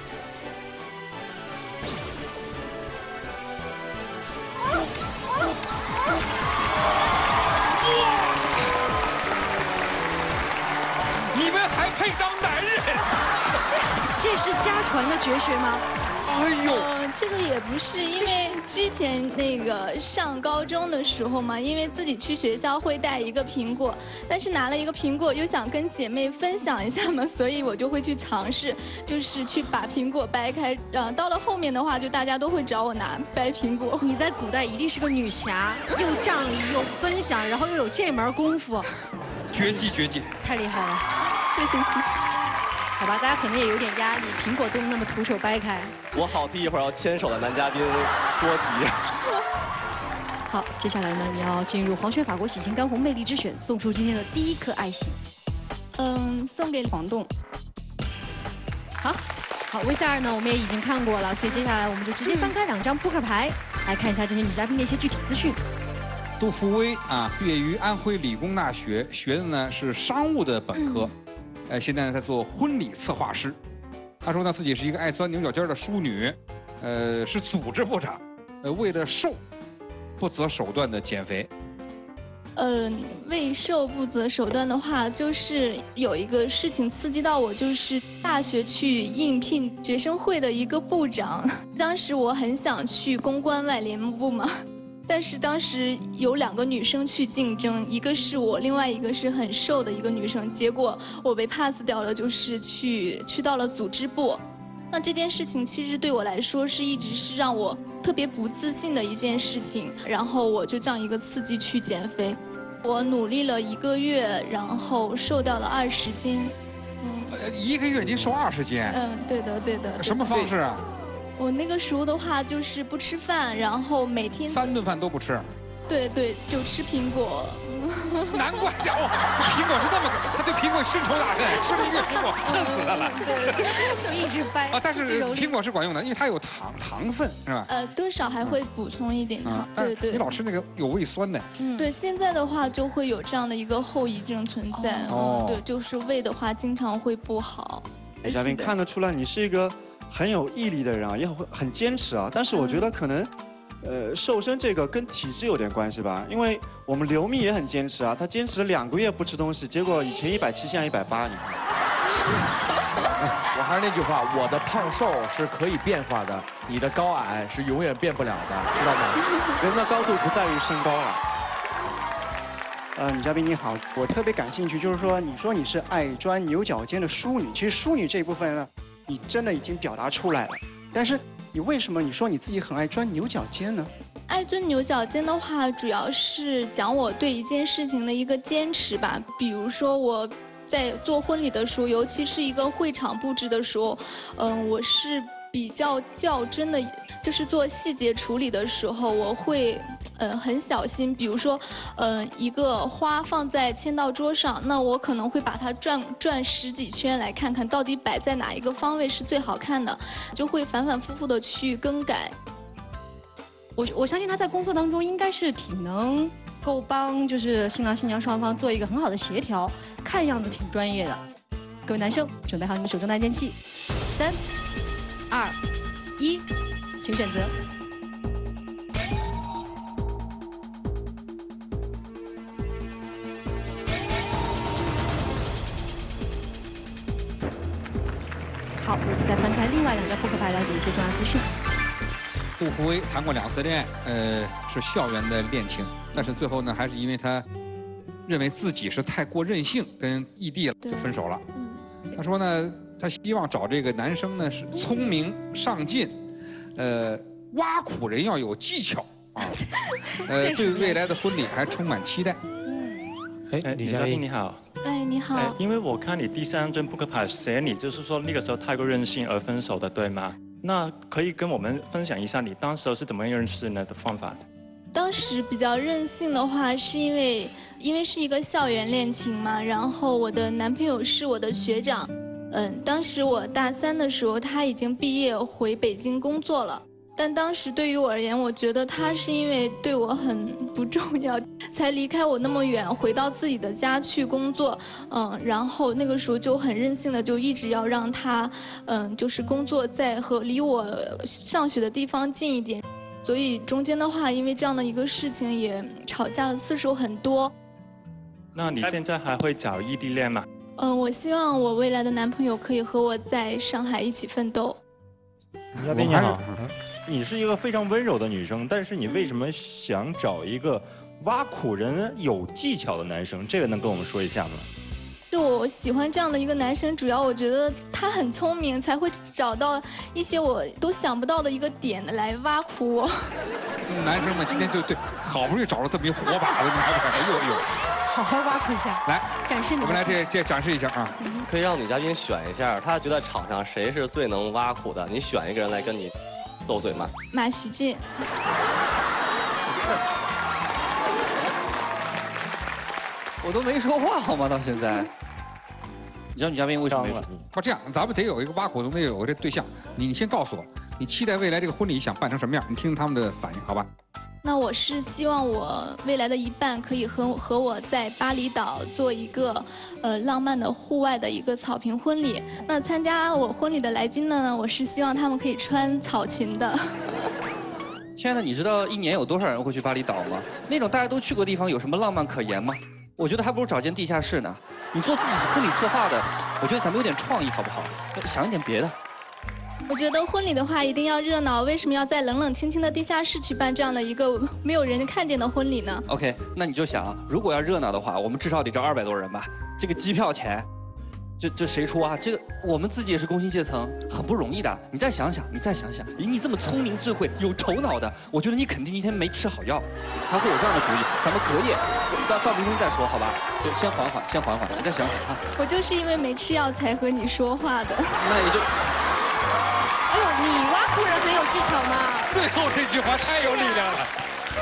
Speaker 2: 你们还配当男人？
Speaker 3: 这是家传的绝学吗？
Speaker 2: 哎呦，
Speaker 15: 这个也不是，因为之前那个上高中的时候嘛，因为自己去学校会带一个苹果，但是拿了一个苹果又想跟姐妹分享一下嘛，所以我就会去尝试，就是去把苹果掰开。到了后面的话，就大家都会找我拿掰苹果。
Speaker 3: 你在古代一定是个女侠，又仗义又分享，然后又有这门功夫，
Speaker 2: 绝技，
Speaker 3: 太厉害了。
Speaker 15: 谢谢。
Speaker 3: 好吧，大家可能也有点压力，苹果都那么徒手掰开。
Speaker 12: 我好替一会儿要牵手的男嘉宾多急。
Speaker 3: 好，接下来呢，你要进入黄轩法国喜庆干红魅力之选，送出今天的第一颗爱心。
Speaker 5: 送给黄栋。
Speaker 3: 好，VCR 呢我们也已经看过了，所以接下来我们就直接翻开2张扑克牌，来看一下这些女嘉宾的一些具体资讯。
Speaker 2: 杜福威啊，毕业于安徽理工大学，学的呢是商务的本科，现在呢在做婚礼策划师。她说呢自己是一个爱钻牛角尖的淑女，是组织部长，为了瘦不择手段的减肥。
Speaker 15: 为瘦不择手段的话，就是有一个事情刺激到我，就是大学去应聘学生会的一个部长。当时我很想去公关外联部嘛，但是当时有2个女生去竞争，一个是我，另外一个是很瘦的一个女生，结果我被 pass 掉了，就是去到了组织部。那这件事情其实对我来说是一直是让我特别不自信的一件事情，然后我就这样一个刺激去减肥。我努力了1个月，然后瘦掉了20斤。
Speaker 2: 1个月您瘦20斤？
Speaker 15: 对的。
Speaker 2: 什么方式啊？
Speaker 15: 我那个时候的话就是不吃饭，然后每天
Speaker 2: 3顿饭都不吃。
Speaker 15: 对，就吃苹果。
Speaker 2: 难怪家伙，苹果是这么个，他对苹果深仇大恨，吃了1个苹果，恨死他了。
Speaker 15: 对，
Speaker 3: 就一直掰。
Speaker 2: 但是苹果是管用的，因为它有糖分，是吧？
Speaker 15: 多少还会补充一点糖。对。
Speaker 2: 你老吃那个有胃酸的。
Speaker 15: 对，现在的话就会有这样的一个后遗症存在。对，就是胃的话经常会不好。
Speaker 1: 女嘉宾看得出来你是一个很有毅力的人啊，也很坚持啊。但是我觉得可能。瘦身这个跟体质有点关系吧，因为我们刘蜜也很坚持啊，她坚持了2个月不吃东西，结果以前170，现在180，你看。
Speaker 7: 我还是那句话，我的胖瘦是可以变化的，你的高矮是永远变不了的，知道吗？
Speaker 1: 人的高度不在于身高了。女嘉宾你好，我特别感兴趣，就是说你说你是爱钻牛角尖的淑女，其实淑女这一部分呢，你真的已经表达出来了，但是。你为什么你说你自己很爱钻牛角尖呢？
Speaker 15: 爱钻牛角尖的话，主要是讲我对一件事情的一个坚持吧。比如说我在做婚礼的时候，尤其是一个会场布置的时候，我是比较较真的，就是做细节处理的时候，我会很小心。比如说，一个花放在签到桌上，那我可能会把它转10几圈，来看看到底摆在哪一个方位是最好看的，就会反反复复的去更改。
Speaker 3: 我相信他在工作当中应该是挺能够帮就是新郎新娘双方做一个很好的协调，看样子挺专业的。各位男生，准备好你们手中的按键器，3、2、1，请选择。好，我们再翻开另外2张扑克牌，了解一些重要资讯。
Speaker 2: 杜福威谈过2次恋爱，是校园的恋情，但是最后呢，还是因为他认为自己是太过任性，跟异地了就分手了。他说呢，他希望找这个男生呢是聪明上进，挖苦人要有技巧啊，对未来的婚礼还充满期待。
Speaker 11: 女嘉宾你好。
Speaker 15: 你好。
Speaker 11: 因为我看你第3张扑克牌写你就是说那个时候太过任性而分手的，对吗？那可以跟我们分享一下你当时是怎么认识的方法？
Speaker 15: 当时比较任性的话，是因为是一个校园恋情嘛，然后我的男朋友是我的学长，当时我大3的时候他已经毕业回北京工作了，但当时对于我而言，我觉得他是因为对我很不重要，才离开我那么远，回到自己的家去工作，然后那个时候就很任性的就一直要让他，就是工作在和离我上学的地方近一点。所以中间的话，因为这样的一个事情也吵架的次数很多。
Speaker 11: 那你现在还会找异地恋吗？
Speaker 15: 我希望我未来的男朋友可以和我在上海一起奋斗。
Speaker 8: 女嘉宾你好，你是一个非常温柔的女生，但是你为什么想找一个挖苦人有技巧的男生？这个能跟我们说一下吗？
Speaker 15: 就我喜欢这样的一个男生，主要我觉得他很聪明，才会找到一些我都想不到的一个点来挖苦我。
Speaker 2: 男生们今天对，好不容易找了这么一活靶子，你还不感觉又有？
Speaker 3: 好好挖苦一下。
Speaker 2: 来，
Speaker 3: 展示你。
Speaker 2: 我们来这展示一下啊。
Speaker 12: 可以让女嘉宾选一下，她觉得场上谁是最能挖苦的，你选一个人来跟你斗嘴嘛。
Speaker 15: 马喜俊。
Speaker 16: 我都没说话好吗？到现在。你知道女嘉宾为什么没说？
Speaker 2: 哦，这样咱们得有一个挖苦，总得有个这对象。你先告诉我，你期待未来这个婚礼想办成什么样？你听听他们的反应，好吧？
Speaker 15: 那我是希望我未来的一半可以和我在巴厘岛做一个浪漫的户外的一个草坪婚礼。那参加我婚礼的来宾呢，我是希望他们可以穿草裙的。
Speaker 16: 亲爱的，你知道一年有多少人会去巴厘岛吗？那种大家都去过的地方有什么浪漫可言吗？我觉得还不如找间地下室呢。你做自己婚礼策划的，我觉得咱们有点创意好不好？想一点别的。
Speaker 15: 我觉得婚礼的话一定要热闹，为什么要在冷冷清清的地下室去办这样的一个没有人看见的婚礼呢
Speaker 16: ？OK， 那你就想，如果要热闹的话，我们至少得招200多人吧。这个机票钱，这谁出啊？这个我们自己也是工薪阶层，很不容易的。你再想想，以你这么聪明智慧、有头脑的，我觉得你肯定一天没吃好药，还会有这样的主意。咱们隔夜到明天再说，好吧？就先缓缓，你再想想啊。
Speaker 15: 我就是因为没吃药才和你说话的。
Speaker 16: 那也就。
Speaker 3: 哎呦，你挖苦人很有技巧嘛！
Speaker 2: 最后这句话太有力量了，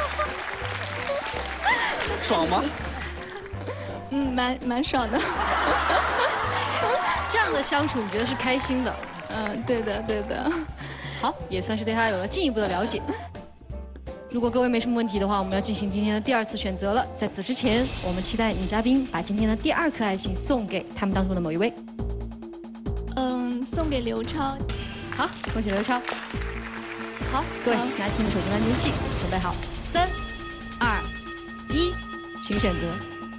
Speaker 16: 爽吗？
Speaker 15: 蛮爽的。
Speaker 3: 这样的相处，你觉得是开心的？
Speaker 15: 对的。
Speaker 3: 好，也算是对他有了进一步的了解。如果各位没什么问题的话，我们要进行今天的第2次选择了。在此之前，我们期待女嘉宾把今天的第2颗爱心送给他们当中的某一位。
Speaker 15: 送给刘超。
Speaker 3: 好，恭喜刘超。好，各位拿起你手中的安全器，准备好，3、2、1，请选择。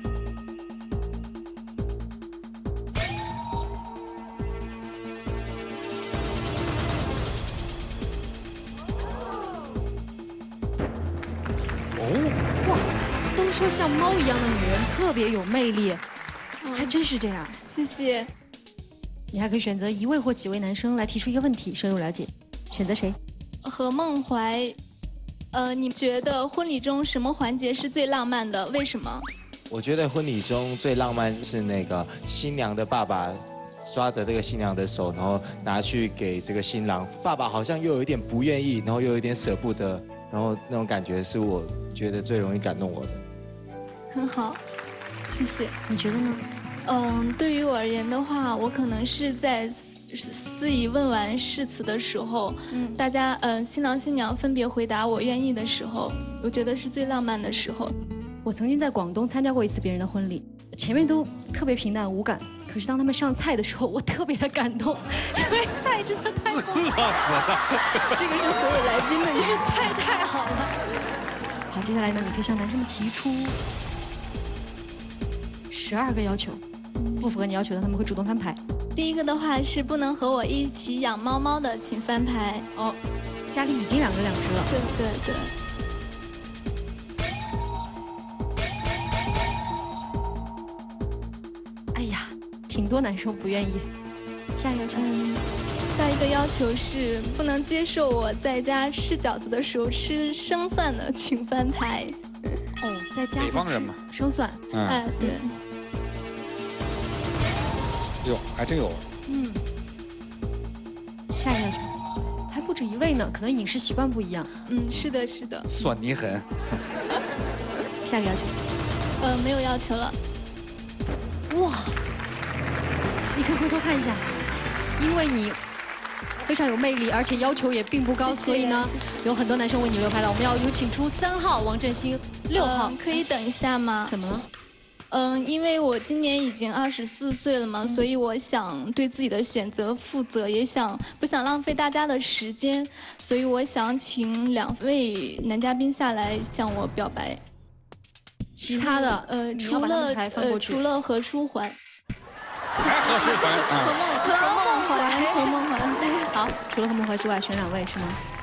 Speaker 3: 哇，都说像猫一样的女人特别有魅力，还真是这样。
Speaker 15: 谢谢。
Speaker 3: 你还可以选择1位或几位男生来提出一个问题，深入了解。选择谁？
Speaker 15: 何梦怀。你觉得婚礼中什么环节是最浪漫的？为什么？
Speaker 9: 我觉得婚礼中最浪漫是那个新娘的爸爸抓着这个新娘的手，然后拿去给这个新郎。爸爸好像又有一点不愿意，然后又有一点舍不得，然后那种感觉是我觉得最容易感动我的。
Speaker 15: 很好，谢谢。
Speaker 3: 你觉得呢？
Speaker 15: 对于我而言的话，我可能是在司仪问完誓词的时候，大家新郎新娘分别回答我愿意的时候，我觉得是最浪漫的时候。
Speaker 3: 我曾经在广东参加过一次别人的婚礼，前面都特别平淡无感，可是当他们上菜的时候，我特别的感动，因为菜真的太好了。
Speaker 2: 死了！
Speaker 15: 这个是所有来宾的，
Speaker 3: 就是菜太好了。好，接下来呢，你可以向男生们提出12个要求。不符合你要求的，他们会主动翻牌。
Speaker 15: 第一个的话是不能和我一起养猫猫的，请翻牌。
Speaker 3: 哦，家里已经养着2只了。
Speaker 15: 对。
Speaker 3: 哎呀，挺多男生不愿意。下一个要求，
Speaker 15: 下一个要求是不能接受我在家吃饺子的时候吃生蒜的，请翻牌。
Speaker 3: 哦，在家
Speaker 2: 北方人嘛，
Speaker 3: 生蒜。
Speaker 15: 哎，对。
Speaker 2: 哟，还真有。
Speaker 3: 下一个要求，还不止1位呢，可能饮食习惯不一样。
Speaker 15: 是的。
Speaker 2: 算你狠。
Speaker 3: 下一个要求，
Speaker 15: 没有要求了。
Speaker 3: 哇，你可以回头看一下，因为你非常有魅力，而且要求也并不高，所以呢，有很多男生为你留牌了。我们要有请出3号王振兴，6号。
Speaker 15: 可以等一下吗？
Speaker 3: 怎么了？
Speaker 15: 因为我今年已经24岁了嘛，所以我想对自己的选择负责，也不想浪费大家的时间，所以我想请2位男嘉宾下来向我表白。
Speaker 3: 其他的
Speaker 15: 除了何书桓，
Speaker 2: 还何书桓
Speaker 15: 何梦怀。
Speaker 3: 好，除了何梦怀之外，选2位是吗？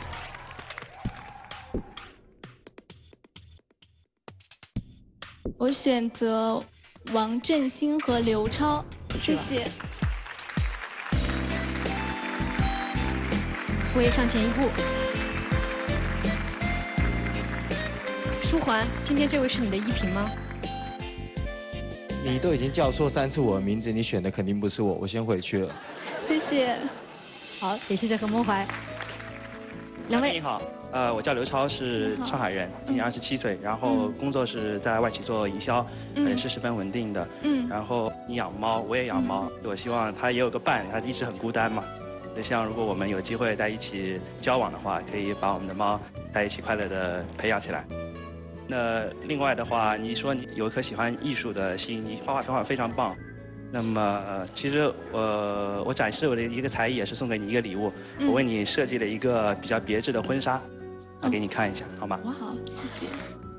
Speaker 15: 我选择王振兴和刘超，谢谢。
Speaker 3: 傅爷上前一步。书桓，今天这位是你的依萍吗？
Speaker 9: 你都已经叫错3次我的名字，你选的肯定不是我，我先回去了。
Speaker 15: 谢谢。
Speaker 3: 好，也谢谢何梦怀。两位
Speaker 17: 你好，我叫刘超，是上海人，今年27岁，然后工作是在外企做营销，也是十分稳定的。然后你养猫，我也养猫，我希望它也有个伴，它一直很孤单嘛。就希望如果我们有机会在一起交往的话，可以把我们的猫在一起快乐的培养起来。那另外的话，你说你有一颗喜欢艺术的心，你画画手法非常棒。那么其实我展示我的一个才艺，也是送给你一个礼物。我为你设计了一个比较别致的婚纱，我给你看一下，好吗？
Speaker 15: 哇，好，谢谢。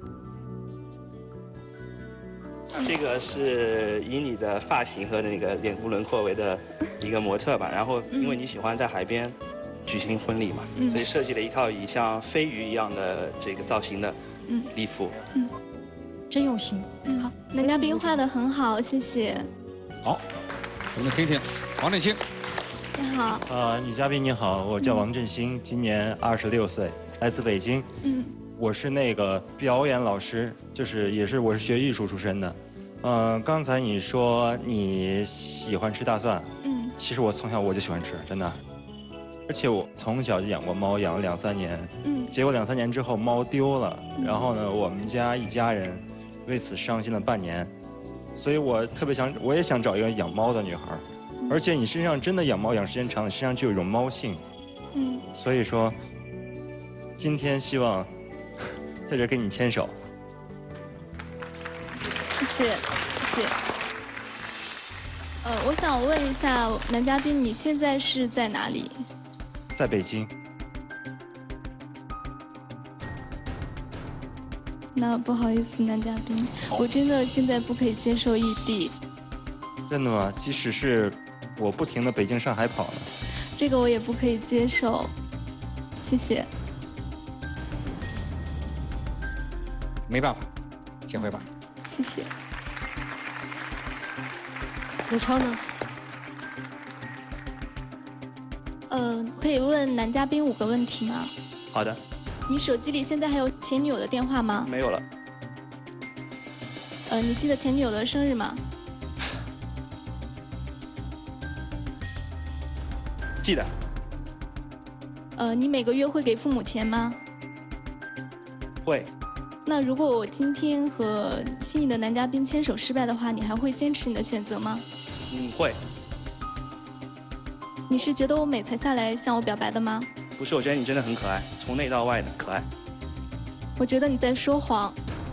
Speaker 17: 这个是以你的发型和那个脸部轮廓为的一个模特吧，然后因为你喜欢在海边举行婚礼嘛，所以设计了一套以像飞鱼一样的这个造型的礼服。
Speaker 3: 真用心。好，
Speaker 15: 男嘉宾画得很好，谢谢。
Speaker 2: 好，我们听听王振兴。
Speaker 15: 你好。
Speaker 8: 女嘉宾你好，我叫王振兴，今年26岁，来自北京。我是那个表演老师，我是学艺术出身的。刚才你说你喜欢吃大蒜，其实我从小我就喜欢吃，真的。而且我从小就养过猫，养了2、3年。结果2、3年之后猫丢了，然后呢，我们家一家人为此伤心了半年。所以我特别想，我也想找一个养猫的女孩。而且你身上真的养猫养时间长，你身上就有一种猫性。所以说，今天希望在这跟你牵手。
Speaker 15: 谢谢，谢谢。我想问一下男嘉宾，你现在是在哪里？
Speaker 8: 在北京。
Speaker 15: 那不好意思，男嘉宾，我真的现在不可以接受异地。
Speaker 8: 真的吗？即使是我不停的北京、上海跑呢？
Speaker 15: 这个我也不可以接受。谢谢。
Speaker 2: 没办法，先回吧。
Speaker 15: 谢谢。
Speaker 3: 刘超呢？
Speaker 15: 可以问男嘉宾5个问题吗？
Speaker 17: 好的。
Speaker 15: 你手机里现在还有前女友的电话吗？
Speaker 17: 没有了。
Speaker 15: 你记得前女友的生日吗？
Speaker 17: 记得。
Speaker 15: 你每个月会给父母钱吗？
Speaker 17: 会。
Speaker 15: 那如果我今天和心仪的男嘉宾牵手失败的话，你还会坚持你的选择吗？
Speaker 17: 会。
Speaker 15: 你是觉得我美才下来向我表白的吗？
Speaker 17: 不是，我觉得你真的很可爱，从内到外的可爱。
Speaker 15: 我觉得你在说谎。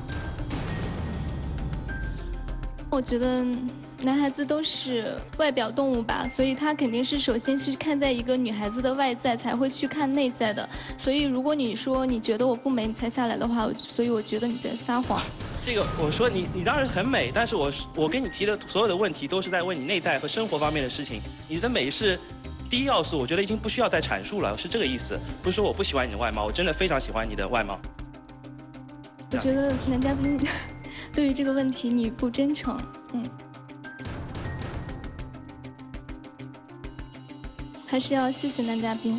Speaker 15: 我觉得男孩子都是外表动物吧，所以他肯定是首先是看在一个女孩子的外在，才会去看内在的。所以如果你说你觉得我不美，你才下来的话，所以我觉得你在撒谎。
Speaker 17: 这个我说你当然很美，但是我跟你提的所有的问题都是在问你内在和生活方面的事情。你的美是第一要素，我觉得已经不需要再阐述了，是这个意思。不是说我不喜欢你的外貌，我真的非常喜欢你的外貌。
Speaker 15: 我觉得男嘉宾对于这个问题你不真诚，还是要谢谢男嘉宾。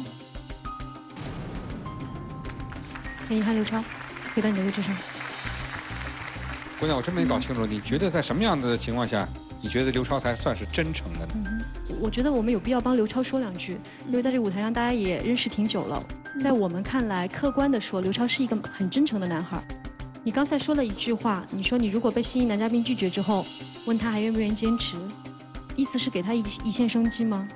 Speaker 3: 很遗憾，刘超，回到你的位置上。
Speaker 2: 姑娘，我真没搞清楚，你觉得在什么样的情况下，你觉得刘超才算是真诚的呢？
Speaker 3: 我觉得我们有必要帮刘超说2句，因为在这个舞台上大家也认识挺久了，在我们看来，客观的说，刘超是一个很真诚的男孩。你刚才说了一句话，你说你如果被心仪男嘉宾拒绝之后，问他还愿不愿意坚持，意思是给他一线生机吗？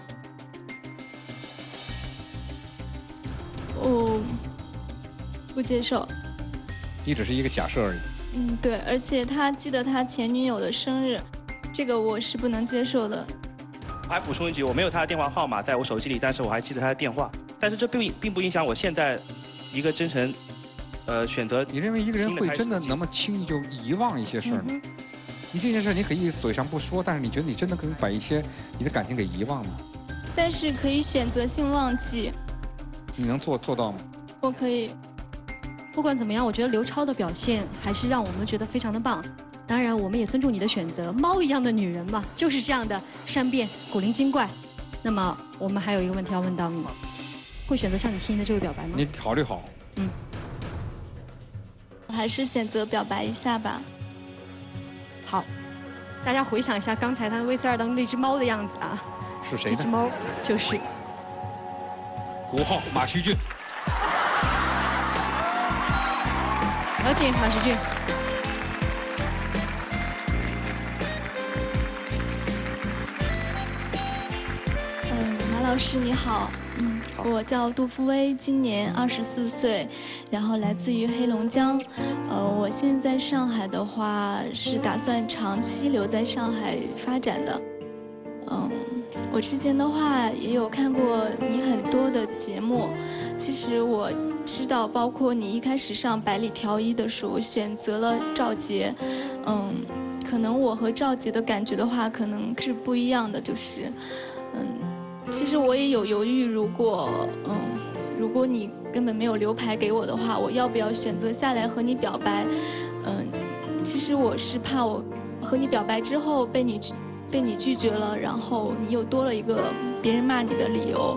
Speaker 15: 我不接受。
Speaker 2: 你只是一个假设而已。
Speaker 15: 对，而且他记得他前女友的生日，这个我是不能接受的。
Speaker 17: 我还补充一句，我没有他的电话号码在我手机里，但是我还记得他的电话。但是这并不影响我现在一个真诚选择。
Speaker 2: 你认为一个人会真的那么轻易就遗忘一些事儿呢？你这件事你可以嘴上不说，但是你觉得你真的可以把一些你的感情给遗忘吗？
Speaker 15: 但是可以选择性忘记。
Speaker 2: 你能做到吗？
Speaker 15: 我可以。
Speaker 3: 不管怎么样，我觉得刘超的表现还是让我们觉得非常的棒。当然，我们也尊重你的选择。猫一样的女人嘛，就是这样的善变、古灵精怪。那么，我们还有一个问题要问到你：会选择向你心仪的这位表白吗？
Speaker 2: 你考虑好。
Speaker 15: 我还是选择表白一下吧。
Speaker 3: 好， 大家回想一下刚才他的 VCR 当中那只猫的样子啊，
Speaker 2: 是谁呢？
Speaker 3: 那只猫就是
Speaker 2: 5号马旭俊。
Speaker 3: 有请马旭俊。
Speaker 15: 马老师你好，我叫杜富威，今年24岁，然后来自于黑龙江。我现在在上海的话是打算长期留在上海发展的。我之前的话也有看过你很多的节目，其实我知道，包括你一开始上百里挑一的时候选择了赵杰，可能我和赵杰的感觉的话可能是不一样的，就是其实我也有犹豫，如果你根本没有留牌给我的话，我要不要选择下来和你表白？其实我是怕我和你表白之后被你拒绝了，然后你又多了一个别人骂你的理由。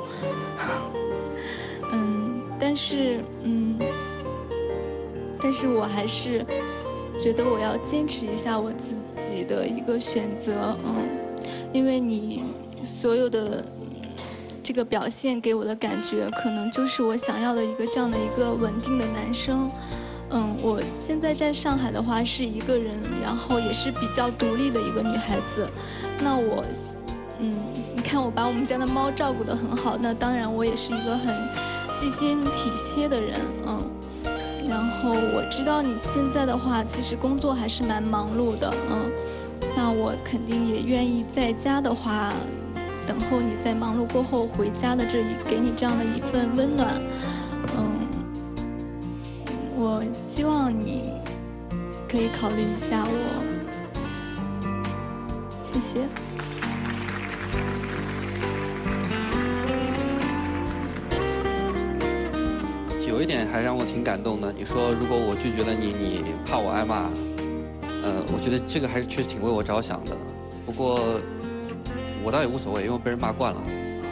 Speaker 15: 但是我还是觉得我要坚持一下我自己的一个选择，因为你所有的这个表现给我的感觉，可能就是我想要的一个这样的一个稳定的男生。我现在在上海的话是一个人，然后也是比较独立的一个女孩子。那我，你看我把我们家的猫照顾得很好，那当然我也是一个很细心体贴的人，然后我知道你现在的话，其实工作还是蛮忙碌的，那我肯定也愿意在家的话，等候你在忙碌过后回家的给你这样的一份温暖，我希望你可以考虑一下我，谢谢。
Speaker 16: 有一点还让我挺感动的，你说如果我拒绝了你，你怕我挨骂，我觉得这个还是确实挺为我着想的。不过我倒也无所谓，因为我被人骂惯了。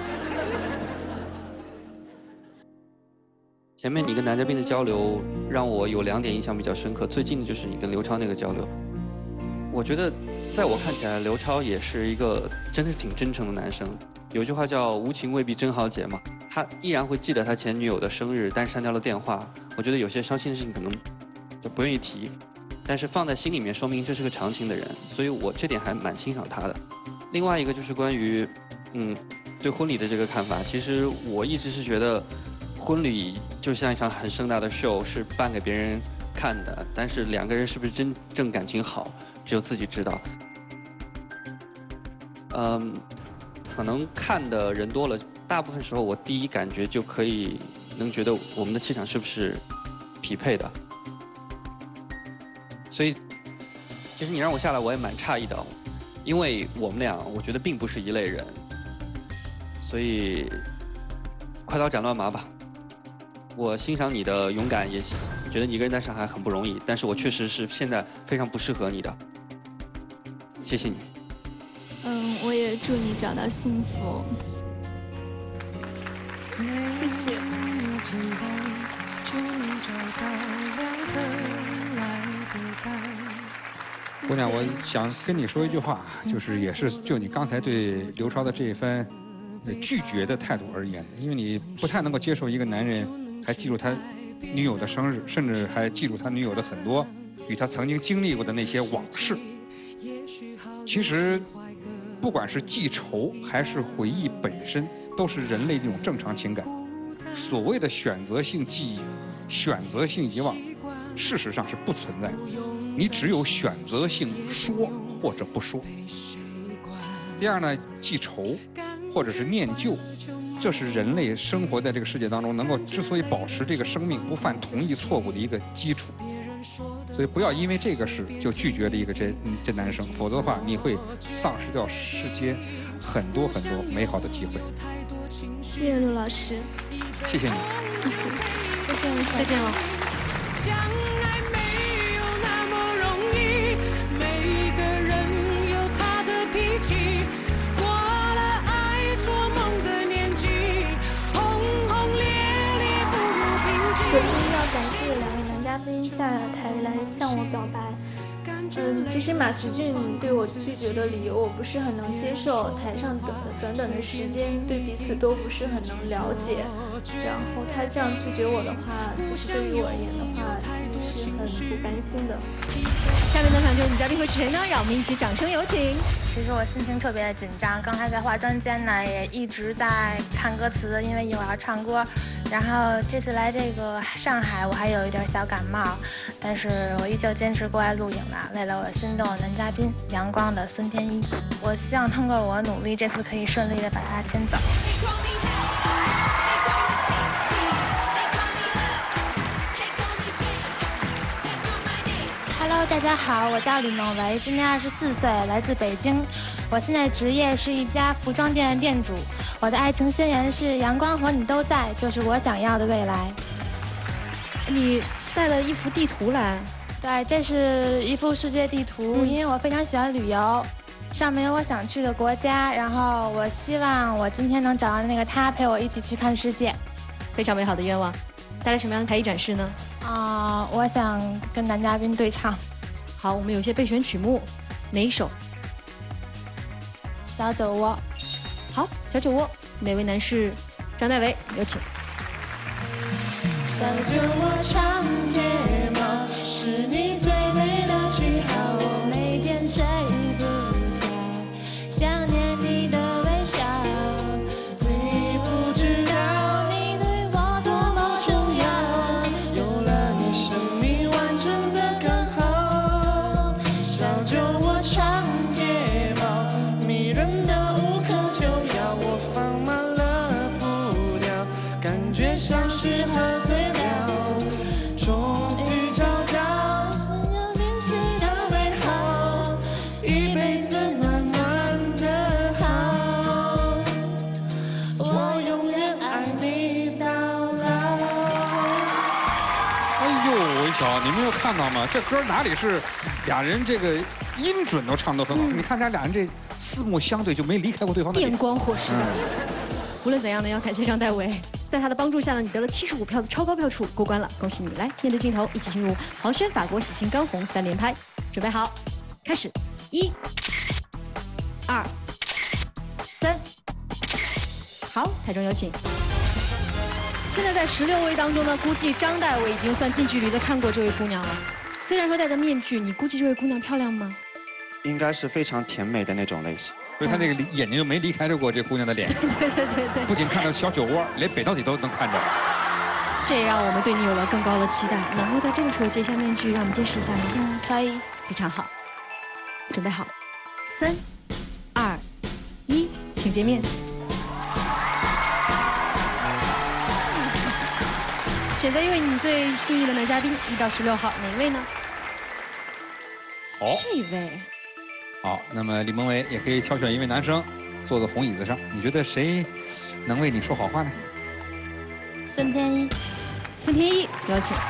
Speaker 16: 前面你跟男嘉宾的交流让我有2点印象比较深刻，最近的就是你跟刘超那个交流。我觉得在我看起来，刘超也是一个真的是挺真诚的男生。有句话叫“无情未必真好解”嘛，他依然会记得他前女友的生日，但是删掉了电话。我觉得有些伤心的事情可能就不愿意提，但是放在心里面，说明这是个长情的人，所以我这点还蛮欣赏他的。另外一个就是关于对婚礼的这个看法，其实我一直是觉得婚礼就像一场很盛大的秀，是办给别人看的，但是2个人是不是真正感情好，只有自己知道。可能看的人多了，大部分时候我第一感觉就可以能觉得我们的气场是不是匹配的。所以，其实你让我下来，我也蛮诧异的，因为我们俩我觉得并不是一类人。所以，快刀斩乱麻吧。我欣赏你的勇敢，也觉得你一个人在上海很不容易，但是我确实是现在非常不适合你的。谢谢你。
Speaker 15: 我也祝你找到幸福。谢谢。
Speaker 2: 姑娘，我想跟你说一句话，就是也是就你刚才对刘超的这一番拒绝的态度而言，因为你不太能够接受一个男人还记住他女友的生日，甚至还记住他女友的很多与他曾经经历过的那些往事。其实，不管是记仇还是回忆本身，都是人类这种正常情感。所谓的选择性记忆、选择性遗忘，事实上是不存在的。你只有选择性说或者不说。第二呢，记仇或者是念旧，这是人类生活在这个世界当中能够之所以保持这个生命不犯同一错误的一个基础。所以不要因为这个事就拒绝了一个这男生，否则的话你会丧失掉世间很多很多美好的机会。
Speaker 15: 谢谢陆老师。
Speaker 2: 谢谢你。
Speaker 15: 谢谢。再见了，
Speaker 3: 再见了。
Speaker 14: 首先要感谢2位男嘉宾下台来向我表白， 其实马徐俊对我拒绝的理由我不是很能接受，台上短短的时间，对彼此都不是很能了解。然后他这样拒绝我的话，其实对于我而言的话，其实是很不甘心的。
Speaker 3: 下面的场就是女嘉宾会是谁呢？让我们一起掌声有请。
Speaker 18: 其实我心情特别的紧张，刚才在化妆间呢也一直在看歌词，因为一会儿要唱歌。然后这次来这个上海，我还有一点小感冒，但是我依旧坚持过来录影了。为了我心动的男嘉宾阳光的孙天一，我希望通过我努力，这次可以顺利的把他牵走。Hello， 大家好，我叫李梦维，今年24岁，来自北京。我现在职业是一家服装店的店主。我的爱情宣言是：阳光和你都在，就是我想要的未来。
Speaker 3: 你带了一幅地图来？
Speaker 18: 对，这是一幅世界地图，因为我非常喜欢旅游，上面有我想去的国家，然后我希望我今天能找到那个他，陪我一起去看世界。
Speaker 3: 非常美好的愿望。带来什么样的才艺展示呢？
Speaker 18: 我想跟男嘉宾对唱。
Speaker 3: 好，我们有些备选曲目，哪一首？
Speaker 18: 小酒窝。
Speaker 3: 好，小酒窝，哪位男士？张大为，有请。
Speaker 19: 小酒窝长睫毛，是你最美的句号，我每天睡不着，想念你的微笑。你不知道你对我多么重要，有了你生命完整的刚好。小酒窝长睫毛，迷人的无可救药，我放慢了步调，感觉像是喝醉了，终于找到想要联系的美好，一辈子暖暖的好，我永远爱你到老。
Speaker 2: 哎呦，我一瞧，你们有看到吗？这歌哪里是俩人这个音准都唱得很好？你看俩人这四目相对，就没离开过对方的脸。
Speaker 3: 电光火石的。无论怎样呢，要感谢张大为，在他的帮助下呢，你得了75票的超高票数，过关了，恭喜你！来，面对镜头，一起进入黄轩法国喜庆干红3连拍，准备好，开始，1、2、3，好，台中有请。现在在16位当中呢，估计张大为已经算近距离的看过这位姑娘了。虽然说戴着面具，你估计这位姑娘漂亮吗？
Speaker 20: 应该是非常甜美的那种类型。
Speaker 2: 所以他那个眼睛就没离开着过这姑娘的脸。
Speaker 3: 对。
Speaker 2: 不仅看到小酒窝，连北到底都能看着。
Speaker 3: 这也让我们对你有了更高的期待。能够在这个时候揭下面具，让我们见识一下吗？
Speaker 18: 可以。
Speaker 3: 非常好。准备好，3、2、1，请揭面。选择一位你最心仪的男嘉宾，1到16号，哪位呢？
Speaker 2: 好，
Speaker 3: 这一位。
Speaker 2: 好，那么李梦维也可以挑选一位男生，坐在红椅子上。你觉得谁能为你说好话呢？
Speaker 18: 孙天一。
Speaker 3: 孙天一，有请。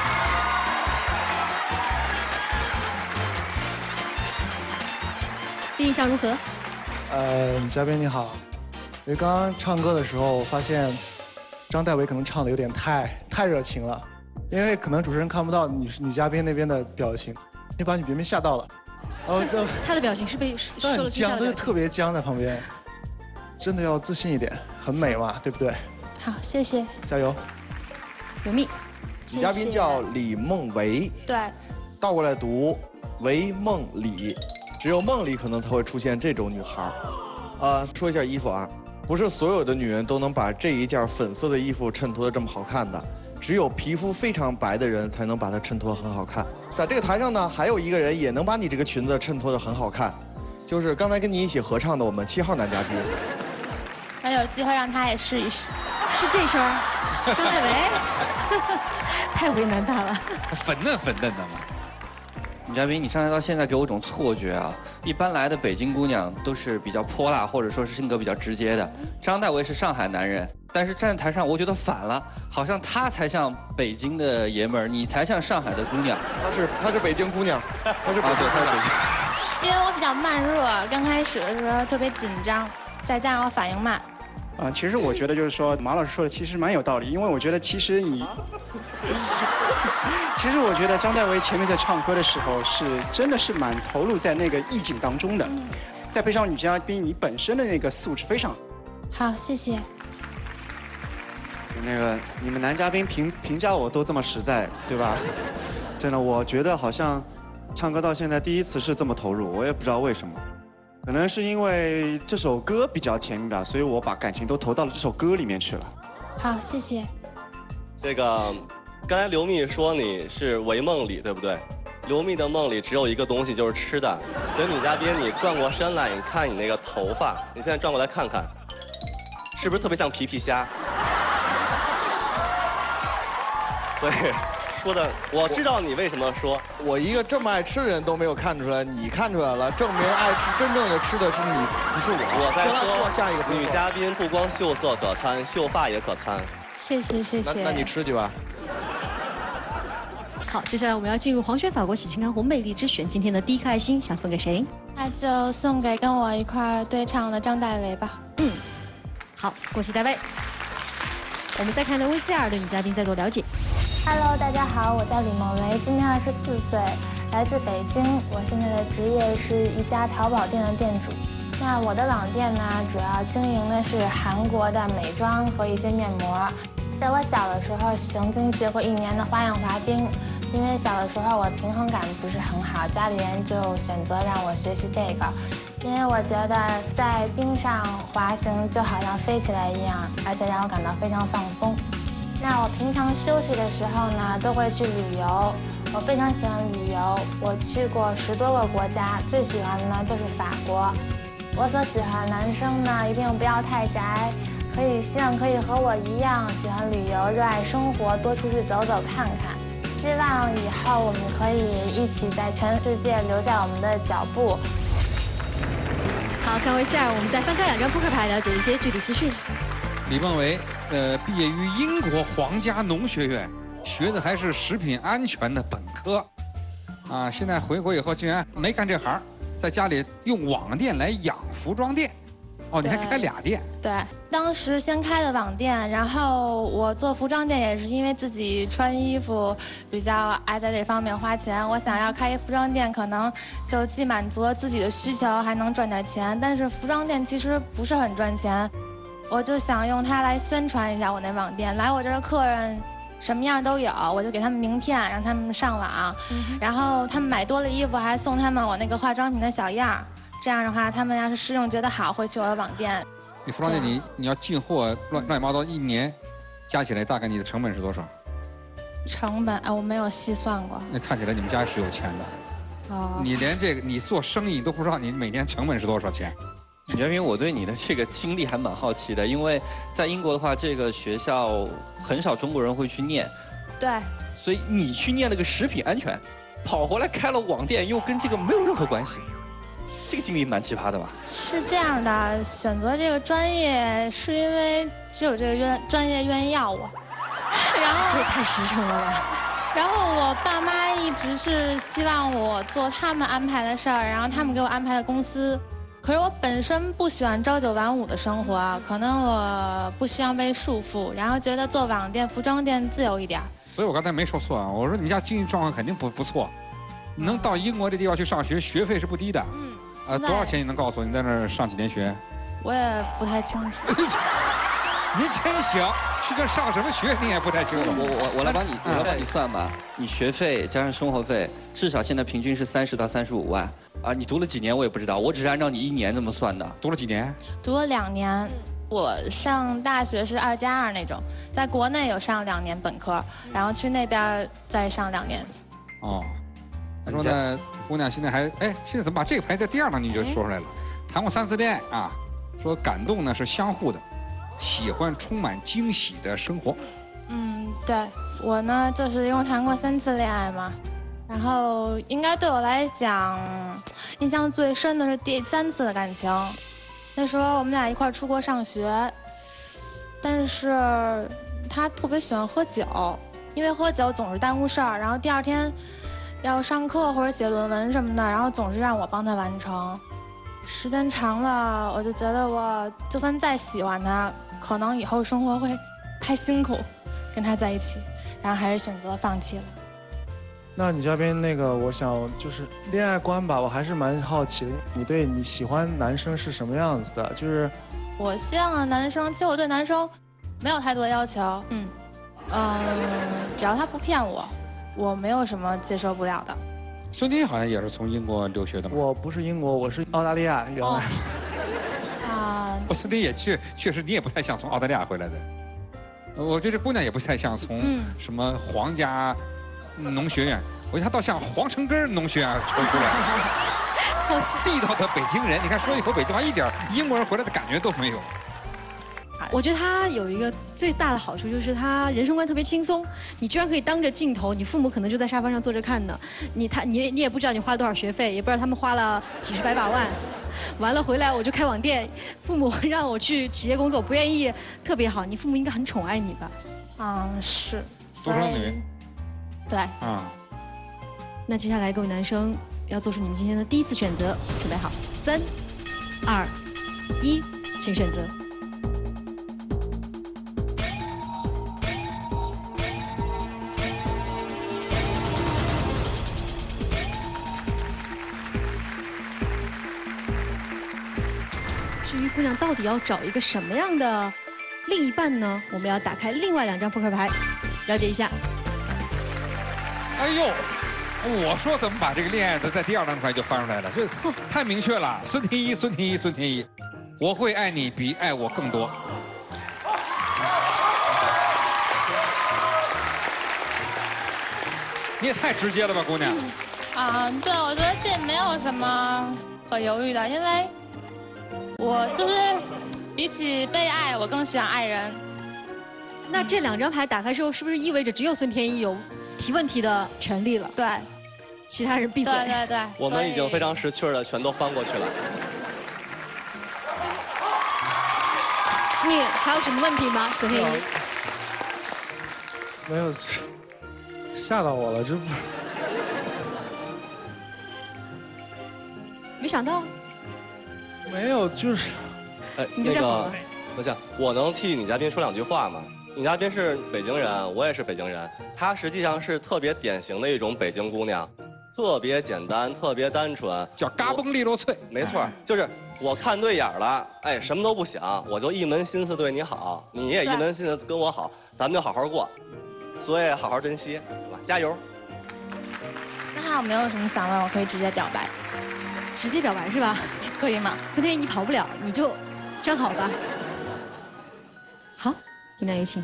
Speaker 3: 第一印象如何？
Speaker 21: 嘉宾你好。因为刚刚唱歌的时候，我发现张大为可能唱的有点太热情了，因为可能主持人看不到女嘉宾那边的表情，你把女嘉宾吓到了。
Speaker 3: 他的表情是被受了惊吓的表情，
Speaker 21: 特别僵在旁边，真的要自信一点，很美嘛，对不对？
Speaker 18: 好，谢谢，
Speaker 21: 加油。
Speaker 3: 有蜜，
Speaker 7: 女嘉宾叫李梦维，
Speaker 18: 对，
Speaker 7: 倒过来读维梦里，只有梦里可能才会出现这种女孩。说一下衣服啊，不是所有的女人都能把这一件粉色的衣服衬托的这么好看的，只有皮肤非常白的人才能把它衬托很好看。在这个台上呢，还有一个人也能把你这个裙子衬托得很好看，就是刚才跟你一起合唱的我们7号男嘉宾。
Speaker 18: 那有机会让他也试一试。
Speaker 3: 是这声儿，张大为，太为难他了。
Speaker 2: 粉嫩的嘛。
Speaker 16: 女嘉宾，你上台到现在给我一种错觉啊，一般来的北京姑娘都是比较泼辣，或者说是性格比较直接的。张大为是上海男人，但是站在台上，我觉得反了，好像他才像北京的爷们儿，你才像上海的姑娘。
Speaker 7: 她是北京姑娘，她是
Speaker 16: 对，她是北京。
Speaker 18: 因为我比较慢热，刚开始的时候特别紧张，再加上我反应慢。
Speaker 1: 其实我觉得就是说，马老师说的其实蛮有道理，因为我觉得其实你， 其实我觉得张大为前面在唱歌的时候是真的是蛮投入在那个意境当中的，再配上女嘉宾你本身的那个素质非常
Speaker 18: 好，谢谢。
Speaker 20: 那个你们男嘉宾评价我都这么实在，对吧？真的，我觉得好像唱歌到现在第一次是这么投入，我也不知道为什么，可能是因为这首歌比较甜蜜吧，所以我把感情都投到了这首歌里面去了。
Speaker 18: 好，谢谢。
Speaker 12: 这个，刚才刘蜜说你是唯梦里，对不对？刘蜜的梦里只有一个东西，就是吃的。所以女嘉宾，你转过身来，你看你那个头发，你现在转过来看看，是不是特别像皮皮虾？所以说的，我知道你为什么说，
Speaker 7: 我一个这么爱吃的人都没有看出来，你看出来了，证明爱吃真正的吃的是你，不是我。
Speaker 12: 我在说
Speaker 7: 下一个
Speaker 12: 女嘉宾不光秀色可餐，秀发也可餐。
Speaker 18: 谢谢谢谢。
Speaker 7: 那你吃去吧。
Speaker 3: 好，接下来我们要进入黄轩法国喜庆干红魅力之选，今天的第一颗爱心想送给谁？
Speaker 18: 那就送给跟我一块对唱的张大为吧。
Speaker 3: 好，恭喜大卫。我们再看对 VCR 的女嘉宾再做了解。
Speaker 4: Hello， 大家好，我叫李梦维，今年24岁，来自北京。我现在的职业是一家淘宝店的店主。那我的网店呢，主要经营的是韩国的美妆和一些面膜。在我小的时候，曾经学过1年的花样滑冰，因为小的时候我平衡感不是很好，家里人就选择让我学习这个。因为我觉得在冰上滑行就好像飞起来一样，而且让我感到非常放松。那我平常休息的时候呢，都会去旅游。我非常喜欢旅游，我去过10多个国家，最喜欢的呢就是法国。我所喜欢的男生呢，一定不要太宅，希望可以和我一样喜欢旅游、热爱生活，多出去走走看看。希望以后我们可以一起在全世界留下我们的脚步。
Speaker 3: 好，看 VCR， 我们再翻开2张扑克牌，了解一些具体资讯。
Speaker 2: 李梦维，毕业于英国皇家农学院，学的还是食品安全的本科，啊，现在回国以后竟然没干这行，在家里用网店来养服装店。哦，你还开2店？
Speaker 18: 对，当时先开的网店，然后我做服装店也是因为自己穿衣服比较爱在这方面花钱，我想要开一服装店，可能就既满足了自己的需求，还能赚点钱。但是服装店其实不是很赚钱，我就想用它来宣传一下我那网店。来我这儿的客人什么样都有，我就给他们名片，让他们上网，然后他们买多了衣服还送他们我那个化妆品的小样。这样的话，他们要是试用觉得好，会去我的网店。
Speaker 2: 你服装店你要进货乱七八糟，1年加起来大概你的成本是多少？
Speaker 18: 成本我没有细算过。
Speaker 2: 那看起来你们家是有钱的。
Speaker 18: 哦。
Speaker 2: 你连这个你做生意都不知道你每年成本是多少钱？
Speaker 16: 李嘉宾，我对你的这个经历还蛮好奇的，因为在英国的话，这个学校很少中国人会去念。
Speaker 18: 对。
Speaker 16: 所以你去念了个食品安全，跑回来开了网店，又跟这个没有任何关系。这个经历蛮奇葩的吧？
Speaker 18: 是这样的，选择这个专业是因为只有这个专业愿意要我，然后
Speaker 3: 这也太实诚了吧。
Speaker 18: 然后我爸妈一直是希望我做他们安排的事儿，然后他们给我安排的公司。可是我本身不喜欢朝9晚5的生活，可能我不希望被束缚，然后觉得做网店、服装店自由一点。
Speaker 2: 所以我刚才没说错啊，我说你们家经济状况肯定不错，能到英国这地方去上学，学费是不低的。多少钱你能告诉我？你在那儿上几年学？
Speaker 18: 我也不太清楚。
Speaker 2: 您真行，去这上什么学你也不太清楚。
Speaker 16: 我来帮你算吧。你学费加上生活费，至少现在平均是30到35万啊！你读了几年我也不知道，我只是按照你1年这么算的。
Speaker 2: 读了几年？
Speaker 18: 读了2年。我上大学是2+2那种，在国内有上2年本科，然后去那边再上2年。
Speaker 2: 哦。他说呢，姑娘现在现在怎么把这个排在第2呢？你就说出来了，谈过3次恋爱啊，说感动呢是相互的，喜欢充满惊喜的生活。
Speaker 18: 对我呢就是因为谈过3次恋爱嘛，然后应该对我来讲，印象最深的是第3次的感情。那时候我们俩一块出国上学，但是他特别喜欢喝酒，因为喝酒总是耽误事儿，然后第2天。要上课或者写论文什么的，然后总是让我帮他完成。时间长了，我就觉得我就算再喜欢他，可能以后生活会太辛苦，跟他在一起，然后还是选择放弃了。
Speaker 21: 那女嘉宾那个，我想就是恋爱观吧，我还是蛮好奇的。你对你喜欢男生是什么样子的？就是
Speaker 4: 我希望的男生，其实我对男生没有太多要求。只要他不骗我，我没有什么接受不了的。
Speaker 2: 孙俪好像也是从英国留学的嘛。
Speaker 21: 我不是英国，我是澳大利亚原来。
Speaker 2: 孙俪也确实，你也不太像从澳大利亚回来的。我觉得这姑娘也不太像从什么皇家农学院，我觉得她倒像皇城根农学院出来，地道的北京人。你看说一口北京话，一点英国人回来的感觉都没有。
Speaker 3: 我觉得他有一个最大的好处，就是他人生观特别轻松。你居然可以当着镜头，你父母可能就在沙发上坐着看呢，你也不知道你花了多少学费，也不知道他们花了几十百把万。完了回来我就开网店，父母让我去企业工作，我不愿意，特别好。你父母应该很宠爱你吧？
Speaker 4: 是。
Speaker 2: 独生女。
Speaker 4: 对。
Speaker 3: 那接下来各位男生要做出你们今天的第一次选择，准备好，3、2、1，请选择。至于姑娘到底要找一个什么样的另一半呢？我们要打开另外2张扑克牌，了解一下。
Speaker 2: 哎呦，我说怎么把这个恋爱的在第2张牌就翻出来了？这太明确了。孙天一，孙天一，孙天一，我会爱你比爱我更多。你也太直接了吧，姑娘。
Speaker 4: 对，我觉得这没有什么可犹豫的，因为我就是比起被爱，我更喜欢爱人。
Speaker 3: 那这2张牌打开之后，是不是意味着只有孙天一有提问题的权利了？
Speaker 4: 对，
Speaker 3: 其他人闭嘴。
Speaker 4: 对。
Speaker 12: 我们已经非常识趣的全都翻过去了。
Speaker 3: 你还有什么问题吗，孙天一？
Speaker 21: 没有，吓到我了，这不。
Speaker 3: 没想到。
Speaker 21: 没有，就是。
Speaker 12: 那个，我想我能替女嘉宾说2句话吗？女嘉宾是北京人，我也是北京人。她实际上是特别典型的一种北京姑娘，特别简单，特别单纯，
Speaker 2: 叫嘎嘣利落脆。
Speaker 12: 没错，就是我看对眼了，哎，什么都不想，我就一门心思对你好，你也一门心思跟我好，咱们就好好过，所以好好珍惜，对吧？加油！
Speaker 4: 那还有没有什么想问？我可以直接表白。
Speaker 3: 直接表白是吧？
Speaker 4: 可以吗？
Speaker 3: 孙天一，你跑不了，你就站好吧。好，姑娘有请。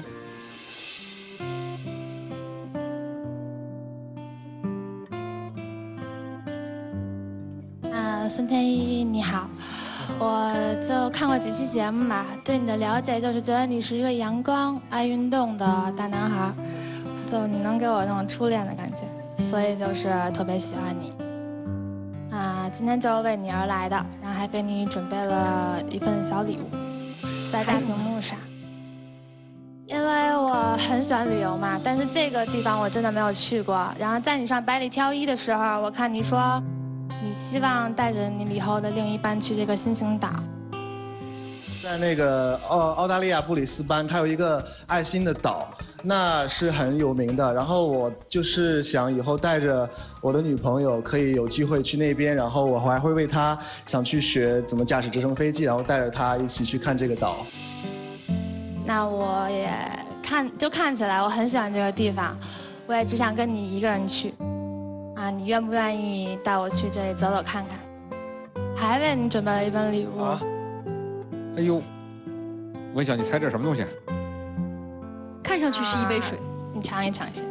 Speaker 4: 孙天一你好，我就看过几期节目嘛，对你的了解就是觉得你是一个阳光、爱运动的大男孩，就你能给我那种初恋的感觉，所以就是特别喜欢你。今天就是为你而来的，然后还给你准备了一份小礼物，在大屏幕上。因为我很喜欢旅游嘛，但是这个地方我真的没有去过。然后在你上百里挑一的时候，我看你说你希望带着你以后的另一半去这个新兴岛。
Speaker 21: 在那个澳大利亚布里斯班，它有一个爱心的岛，那是很有名的。然后我就是想以后带着我的女朋友，可以有机会去那边，然后我还会为她想去学怎么驾驶直升飞机，然后带着她一起去看这个岛。
Speaker 4: 那我也看起来我很喜欢这个地方，我也只想跟你一个人去。你愿不愿意带我去这里走走看看？还为你准备了一份礼物。
Speaker 2: 哎呦，文晓，你猜这是什么东西？
Speaker 3: 看上去是一杯水，
Speaker 4: 你尝一尝先。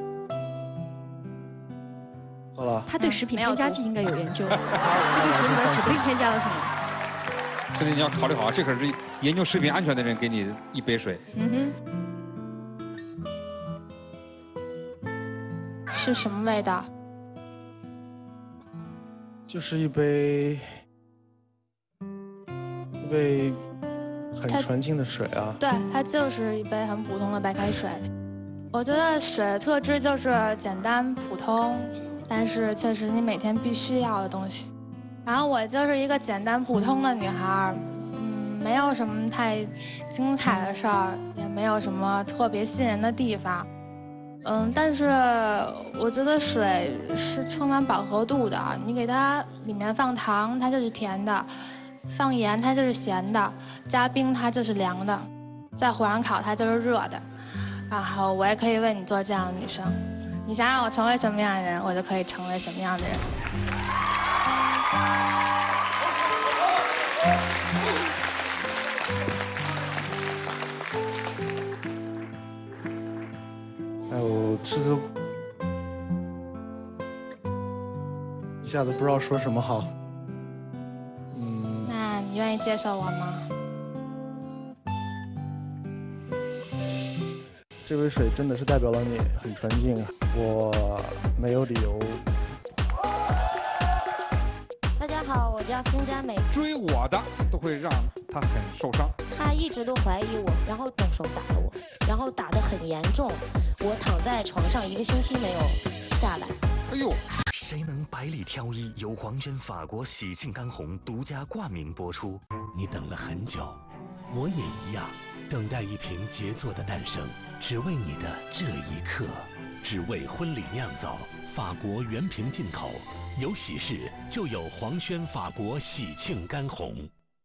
Speaker 21: 好了。
Speaker 3: 他对食品添加剂应该有研究。这杯水里面指不定添加了什么。
Speaker 2: 所以你要考虑好，这可是研究食品安全的人给你一杯水。
Speaker 4: 是什么味道？
Speaker 21: 就是一杯很纯净的水啊。
Speaker 4: 对，它就是一杯很普通的白开水。我觉得水的特质就是简单普通，但是却是你每天必须要的东西。然后我就是一个简单普通的女孩，没有什么太精彩的事儿，也没有什么特别吸引人的地方。 但是我觉得水是充满饱和度的，你给它里面放糖，它就是甜的；放盐，它就是咸的；加冰，它就是凉的；在火上烤，它就是热的。然后我也可以为你做这样的女生，你想让我成为什么样的人，我就可以成为什么样的人。
Speaker 21: 哎，我这次一下子不知道说什么好。
Speaker 4: 那你愿意接受我吗？
Speaker 21: 这杯水真的是代表了你很纯净啊，我没有理由。
Speaker 10: 大家好，我叫孙佳美。
Speaker 2: 追我的都会让他很受伤。
Speaker 10: 他一直都怀疑我，然后动手打我，然后打得很严重，我躺在床上1个星期没有下来。
Speaker 2: 哎呦！
Speaker 22: 谁能百里挑一？由黄轩法国喜庆干红独家冠名播出。
Speaker 23: 你等了很久，我也一样，等待一瓶杰作的诞生，只为你的这一刻，只为婚礼酿造，法国原瓶进口，有喜事就有黄轩法国喜庆干红。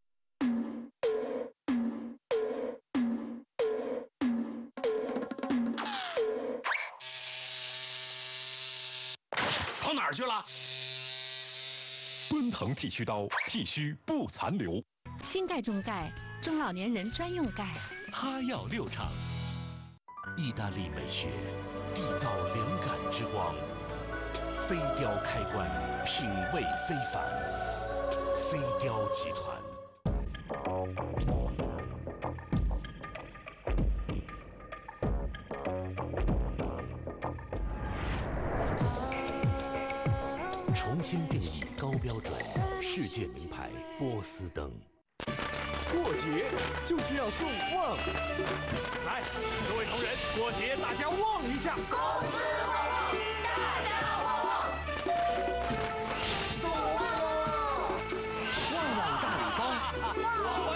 Speaker 24: 跑哪儿去了？奔腾剃须刀，剃须不残留。
Speaker 25: 新钙中钙，中老年人专用钙。
Speaker 23: 哈药6厂，意大利美学，缔造灵感之光。飞雕开关，品味非凡。飞雕集团。重新定义高标准，世界名牌波司登。
Speaker 24: 过节就是要送旺，来，各位同仁，过节大家旺一下。公司旺旺，大家旺旺，送旺喽！
Speaker 23: 旺旺大礼包，
Speaker 24: 旺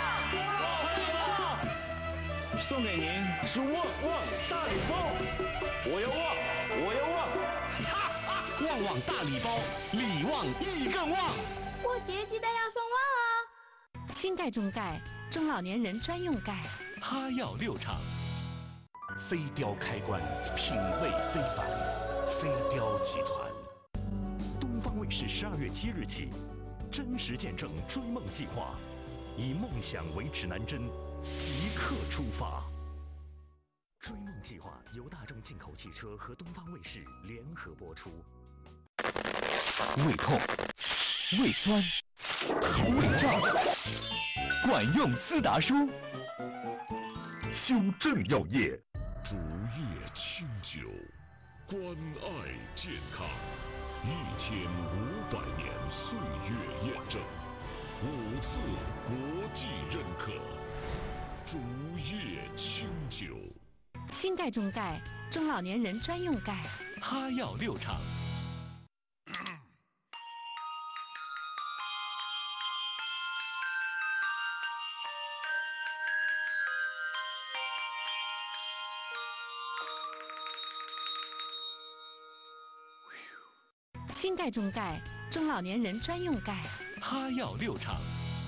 Speaker 24: 旺，送给您是旺旺大礼包，我要旺，我要旺。
Speaker 23: 旺旺大礼包，礼旺意更旺。
Speaker 10: 过节记得要送旺哦。
Speaker 25: 新钙中钙，中老年人专用钙。
Speaker 23: 哈药6厂，飞雕开关，品味非凡。飞雕集团。东方卫视12月7日起，真实见证追梦计划，以梦想为指南针，即刻出发。追梦计划由大众进口汽车和东方卫视联合播出。
Speaker 24: 胃痛、胃酸、胃胀，管用思达舒，修正药业，
Speaker 26: 竹叶清酒，关爱健康，1500年岁月验证，5次国际认可，竹叶清酒。
Speaker 25: 新钙中钙，中老年人专用钙。
Speaker 23: 哈药6厂。
Speaker 25: 新钙中钙，中老年人专用钙。
Speaker 23: 哈药6厂。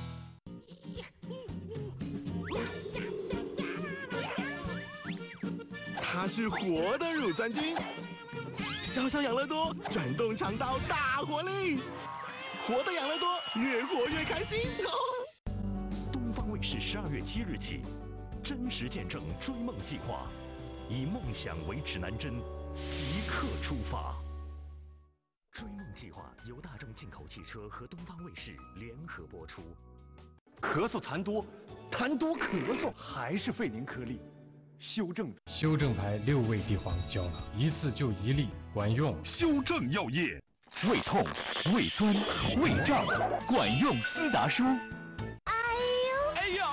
Speaker 24: 它是活的乳酸菌，小小养乐多转动肠道大活力，活的养乐多越活越开心。
Speaker 23: 东方卫视12月7日起，真实见证追梦计划，以梦想为指南针，即刻出发。追梦计划由大众进口汽车和东方卫视联合播出。
Speaker 24: 咳嗽痰多，痰多咳嗽，还是肺凝颗粒。修正
Speaker 27: 牌6味地黄胶囊，一次就1粒，管用。
Speaker 24: 修正药业，胃痛、胃酸、胃胀，管用思达舒。哎呦，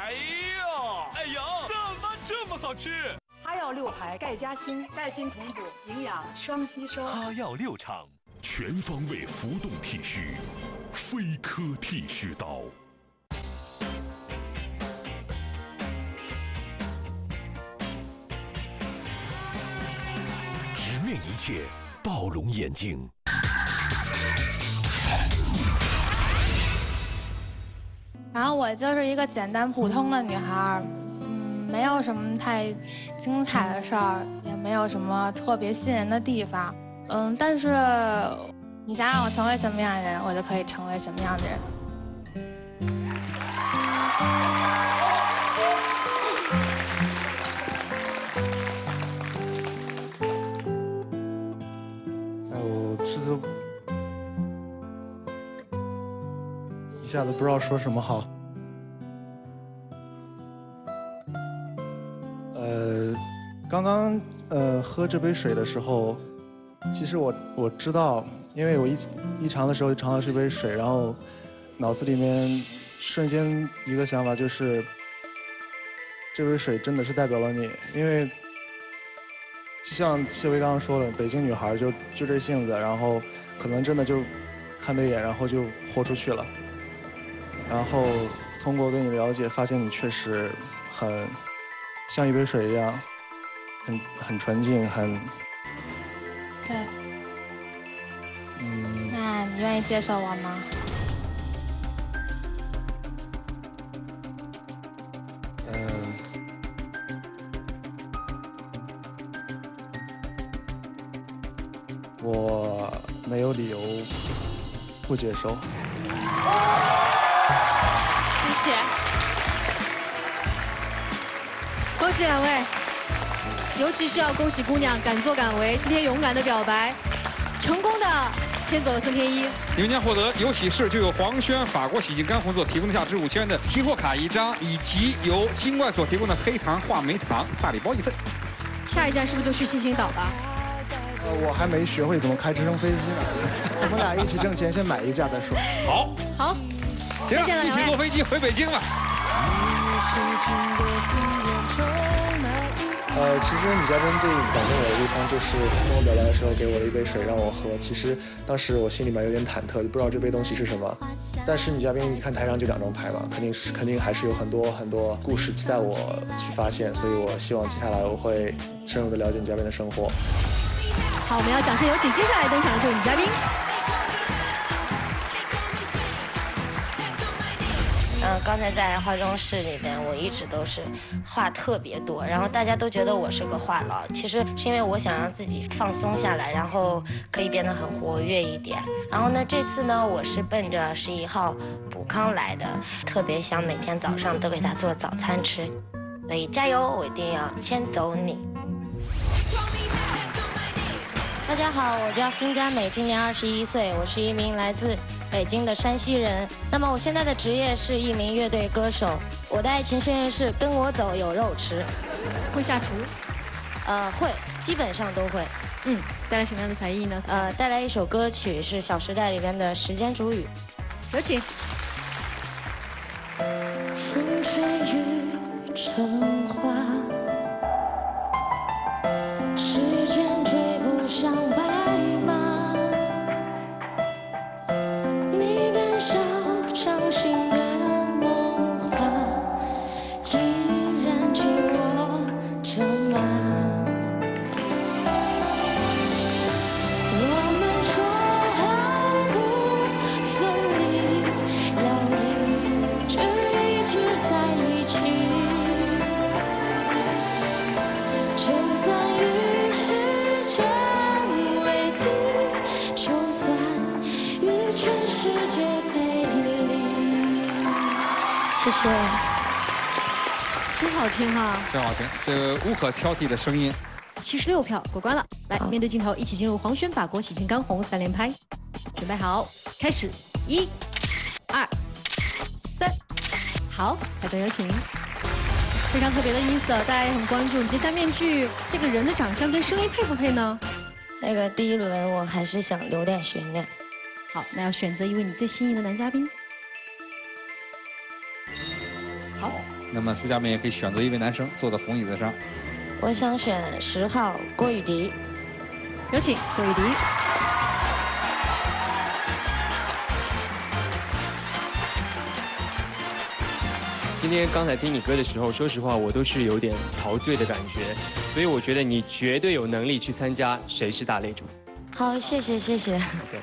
Speaker 24: 怎么这么好吃？
Speaker 28: 哈药6牌钙加锌，钙锌同补，营养双吸收。
Speaker 23: 哈药6厂，
Speaker 26: 全方位浮动剃须，飞科剃须刀。
Speaker 23: 一切，包容眼睛。
Speaker 18: 然后我就是一个简单普通的女孩，没有什么太精彩的事儿，也没有什么特别吸引人的地方，但是你想让我成为什么样的人，我就可以成为什么样的人。
Speaker 21: 一下子不知道说什么好。刚刚喝这杯水的时候，其实我知道，因为我一尝的时候尝到这杯水，然后脑子里面瞬间一个想法就是，这杯水真的是代表了你，因为就像戚薇刚刚说的，北京女孩就这性子，然后可能真的就看对眼，然后就豁出去了。然后通过跟你了解，发现你确实很像一杯水一样，很纯净，
Speaker 18: 对。那你愿意接受我吗？
Speaker 21: 我没有理由不接受。
Speaker 3: 谢谢，恭喜两位，尤其是要恭喜姑娘敢作敢为，今天勇敢的表白，成功的牵走了孙天一。
Speaker 2: 你们将获得有喜事就有黄轩法国洗净干红所提供的价值5000元的提货卡1张，以及由金冠所提供的黑糖话梅糖大礼包1份。
Speaker 3: 下一站是不是就去星星岛了？
Speaker 21: 我还没学会怎么开直升飞机呢，我们俩一起挣钱，先买一架再说。
Speaker 2: 好，
Speaker 3: 好，
Speaker 2: 行了，一起坐飞机回北京吧。
Speaker 21: 其实女嘉宾最感动我的地方就是跟我表白的时候给我了一杯水让我喝。其实当时我心里面有点忐忑，就不知道这杯东西是什么。但是女嘉宾一看台上就2张牌嘛，肯定还是有很多故事期待我去发现，所以我希望接下来我会深入的了解女嘉宾的生活。
Speaker 3: 好，我们要掌声有请接下来登场的这位女嘉宾。
Speaker 10: 刚才在化妆室里边，我一直都是话特别多，然后大家都觉得我是个话痨。其实是因为我想让自己放松下来，然后可以变得很活跃一点。然后呢，这次呢，我是奔着11号补康来的，特别想每天早上都给他做早餐吃，所以加油，我一定要牵走你。大家好，我叫孙佳美，今年21岁，我是一名来自北京的山西人。那么我现在的职业是一名乐队歌手。我的爱情宣言是跟我走，有肉吃。
Speaker 3: 会下厨？
Speaker 10: 会，基本上都会。
Speaker 3: 带来什么样的才艺呢？
Speaker 10: 带来一首歌曲是《小时代》里边的《时间煮雨》。
Speaker 3: 有请。
Speaker 10: 风吹雨成花，时间追不上白马，你年少掌心的梦话，依然紧握着吗？我们说好不分离，要一直在一起，就算与时间为敌，就算与全世界背离。谢谢。
Speaker 3: 真好听哈！
Speaker 2: 真好听，这个无可挑剔的声音。
Speaker 3: 76票过关了，来面对镜头，一起进入黄轩法国洗净干红3连拍，准备好，开始，1、2、3，好，台长有请。非常特别的音色，大家也很关注。你揭下面具，这个人的长相跟声音配不配呢？
Speaker 10: 那个第一轮我还是想留点悬念。
Speaker 3: 好，那要选择一位你最心仪的男嘉宾。好，
Speaker 2: 那么苏佳美也可以选择一位男生坐在红椅子上。
Speaker 10: 我想选10号郭雨迪。
Speaker 3: 有请郭雨迪。
Speaker 16: 其
Speaker 5: 今天刚才听你歌的时候，说实话我都是有点陶醉的感觉，所以我觉得你绝对有能力去参加《谁是大擂主》。
Speaker 10: 好，谢谢谢谢。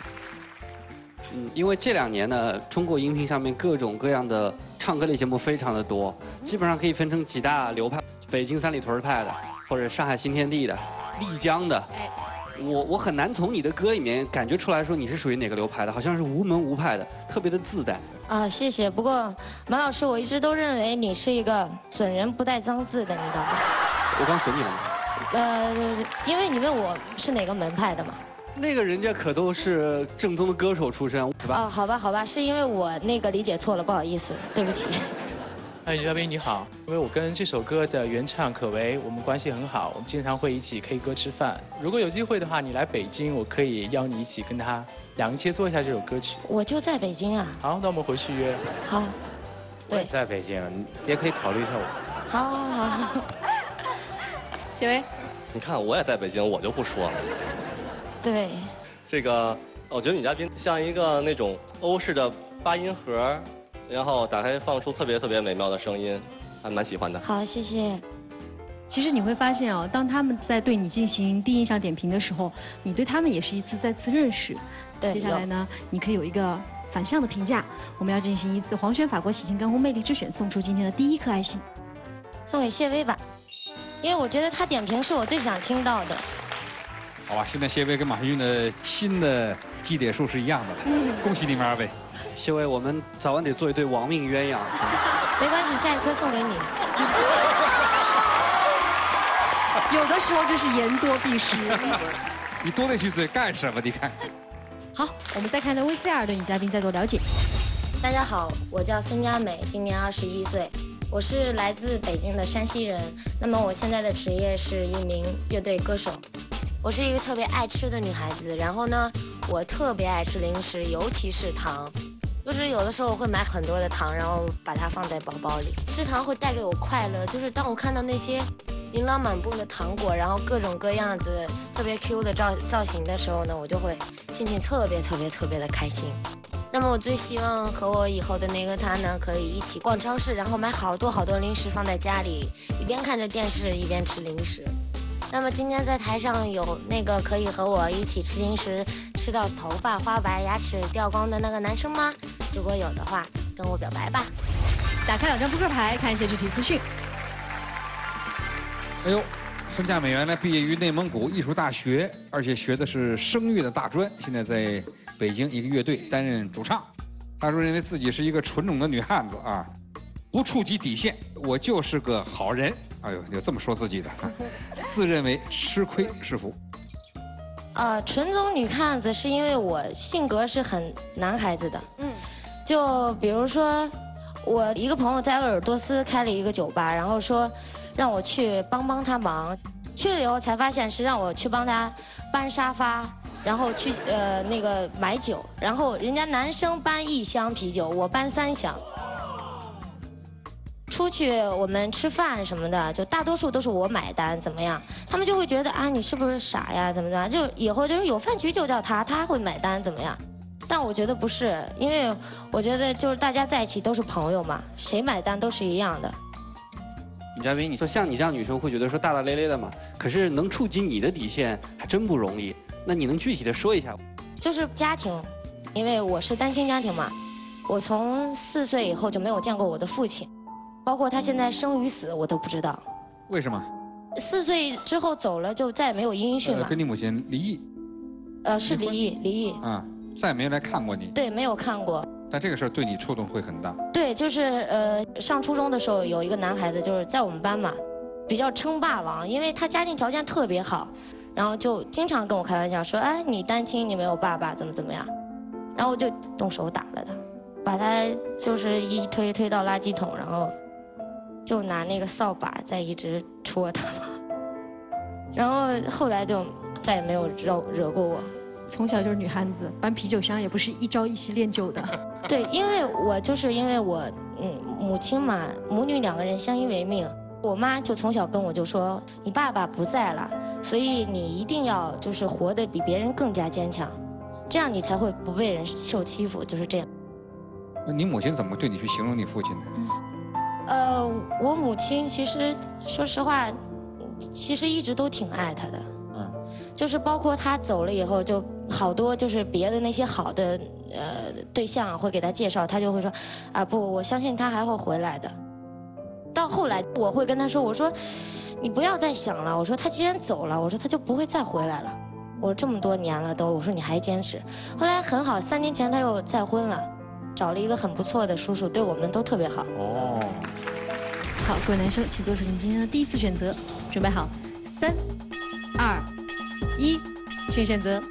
Speaker 16: 因为这2年呢，中国荧屏上面各种各样的唱歌类节目非常的多，基本上可以分成几大流派：北京三里屯派的，或者上海新天地的，丽江的。我很难从你的歌里面感觉出来说你是属于哪个流派的，好像是无门无派的，特别的自在。
Speaker 10: 啊，谢谢。不过马老师，我一直都认为你是一个损人不带脏字的，你懂吗？
Speaker 16: 我刚损你了吗？
Speaker 10: 因为你问我是哪个门派的嘛。
Speaker 16: 那个人家可都是正宗的歌手出身，是吧？
Speaker 10: 哦，好吧，好吧，是因为我那个理解错了，不好意思，对不起。
Speaker 6: 女嘉宾你好，因为我跟这首歌的原唱可为我们关系很好，我们经常会一起 K 歌吃饭。如果有机会的话，你来北京，我可以邀你一起跟他2个切磋一下这首歌曲。
Speaker 10: 我就在北京啊。
Speaker 6: 好，那我们回去约。
Speaker 10: 好。
Speaker 5: 对，在北京，你也可以考虑一下我。
Speaker 10: 好，好，好。
Speaker 3: 雪薇，
Speaker 12: 你看我也在北京，我就不说了。
Speaker 10: 对。
Speaker 12: 这个，我觉得女嘉宾像一个那种欧式的8音盒。然后打开放出特别特别美妙的声音，还蛮喜欢的。
Speaker 10: 好，谢谢。
Speaker 3: 其实你会发现哦，当他们在对你进行第一印象点评的时候，你对他们也是一次再次认识。
Speaker 10: 对。
Speaker 3: 接下来呢，你可以有一个反向的评价。我们要进行一次黄轩法国喜庆干红魅力之选，送出今天的第1颗爱心，
Speaker 10: 送给谢薇吧，因为我觉得她点评是我最想听到的。
Speaker 2: 好吧，现在谢薇跟马世俊的新的基点数是一样的了。恭喜你们2位。
Speaker 16: 谢薇，我们早晚得做一对亡命鸳鸯。
Speaker 10: 没关系，下一颗送给你。
Speaker 3: 有的时候就是言多必失。
Speaker 2: 你多那句嘴干什么？你看。
Speaker 3: 好，我们再看对 VCR 对女嘉宾再做了解。
Speaker 10: 大家好，我叫孙佳美，今年21岁，我是来自北京的山西人。那么我现在的职业是一名乐队歌手。我是一个特别爱吃的女孩子，然后呢，我特别爱吃零食，尤其是糖。就是有的时候我会买很多的糖，然后把它放在包包里。吃糖会带给我快乐，就是当我看到那些琳琅满目的糖果，然后各种各样子特别 Q 的造型的时候呢，我就会心情特别的开心。那么我最希望和我以后的那个他呢，可以一起逛超市，然后买好多零食放在家里，一边看着电视一边吃零食。那么今天在台上有那个可以和我一起吃零食，吃到头发花白、牙齿掉光的那个男生吗？如果有的话，跟我表白吧。
Speaker 3: 打开2张扑克牌，看一些具体资讯。
Speaker 2: 哎呦，孙佳美原来毕业于内蒙古艺术大学，而且学的是声乐的大专，现在在北京一个乐队担任主唱。她说认为自己是一个纯种的女汉子啊，不触及底线，我就是个好人。哎呦，有这么说自己的，自认为吃亏是福。
Speaker 10: 纯种女汉子是因为我性格是很男孩子的。就比如说，我一个朋友在鄂尔多斯开了一个酒吧，然后说让我去帮他忙，去了以后才发现是让我去帮他搬沙发，然后去那个买酒，然后人家男生搬1箱啤酒，我搬3箱。出去我们吃饭什么的，就大多数都是我买单，怎么样？他们就会觉得啊，你是不是傻呀？怎么样？就以后就是有饭局就叫他会买单，怎么样？但我觉得不是，因为我觉得就是大家在一起都是朋友嘛，谁买单都是一样的。
Speaker 16: 女嘉宾，你说像你这样女生会觉得说大大咧咧的嘛，可是能触及你的底线还真不容易。那你能具体的说一下？
Speaker 10: 就是家庭，因为我是单亲家庭嘛，我从4岁以后就没有见过我的父亲。包括他现在生与死我都不知道，
Speaker 2: 为什么
Speaker 10: ？4岁之后走了，就再也没有音讯了。
Speaker 2: 跟你母亲离异？
Speaker 10: 是离异。
Speaker 2: 啊，再也没来看过你。
Speaker 10: 对，没有看过。
Speaker 2: 但这个事儿对你触动会很大。
Speaker 10: 对，就是上初中的时候有一个男孩子，就是在我们班嘛，比较称霸王，因为他家庭条件特别好，然后就经常跟我开玩笑说，哎，你单亲，你没有爸爸，怎么样？然后我就动手打了他，把他就是一推到垃圾桶，然后。就拿那个扫把在一直戳他，然后后来就再也没有惹过我。
Speaker 3: 从小就是女汉子，搬啤酒箱也不是一朝一夕练就的。
Speaker 10: 对，因为我母亲嘛，母女2个人相依为命。我妈就从小跟我就说，你爸爸不在了，所以你一定要就是活得比别人更加坚强，这样你才会不被人受欺负，就是这样。
Speaker 2: 那你母亲怎么对你去形容你父亲呢？
Speaker 10: 我母亲其实说实话，其实一直都挺爱他的。就是包括他走了以后，就好多就是别的那些好的对象会给他介绍，他就会说啊不，我相信他还会回来的。到后来我会跟他说，我说你不要再想了，我说他既然走了，我说他就不会再回来了。我这么多年了都，我说你还坚持。后来很好，3年前他又再婚了，找了一个很不错的叔叔，对我们都特别好。
Speaker 2: 哦。
Speaker 3: 好，各位男生，请做出你今天的第一次选择，准备好，3、2、1，请选择。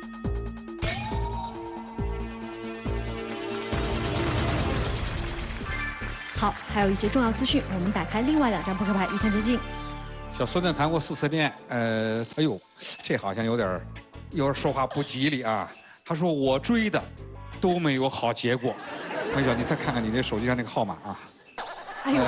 Speaker 3: 好，还有一些重要资讯，我们打开另外2张扑克牌，一探究竟。
Speaker 2: 小孙子谈过4次恋爱，哎呦，这好像有点说话不吉利啊。他说我追的都没有好结果。哎呦，你再看看你那手机上那个号码啊。
Speaker 3: 哎呦。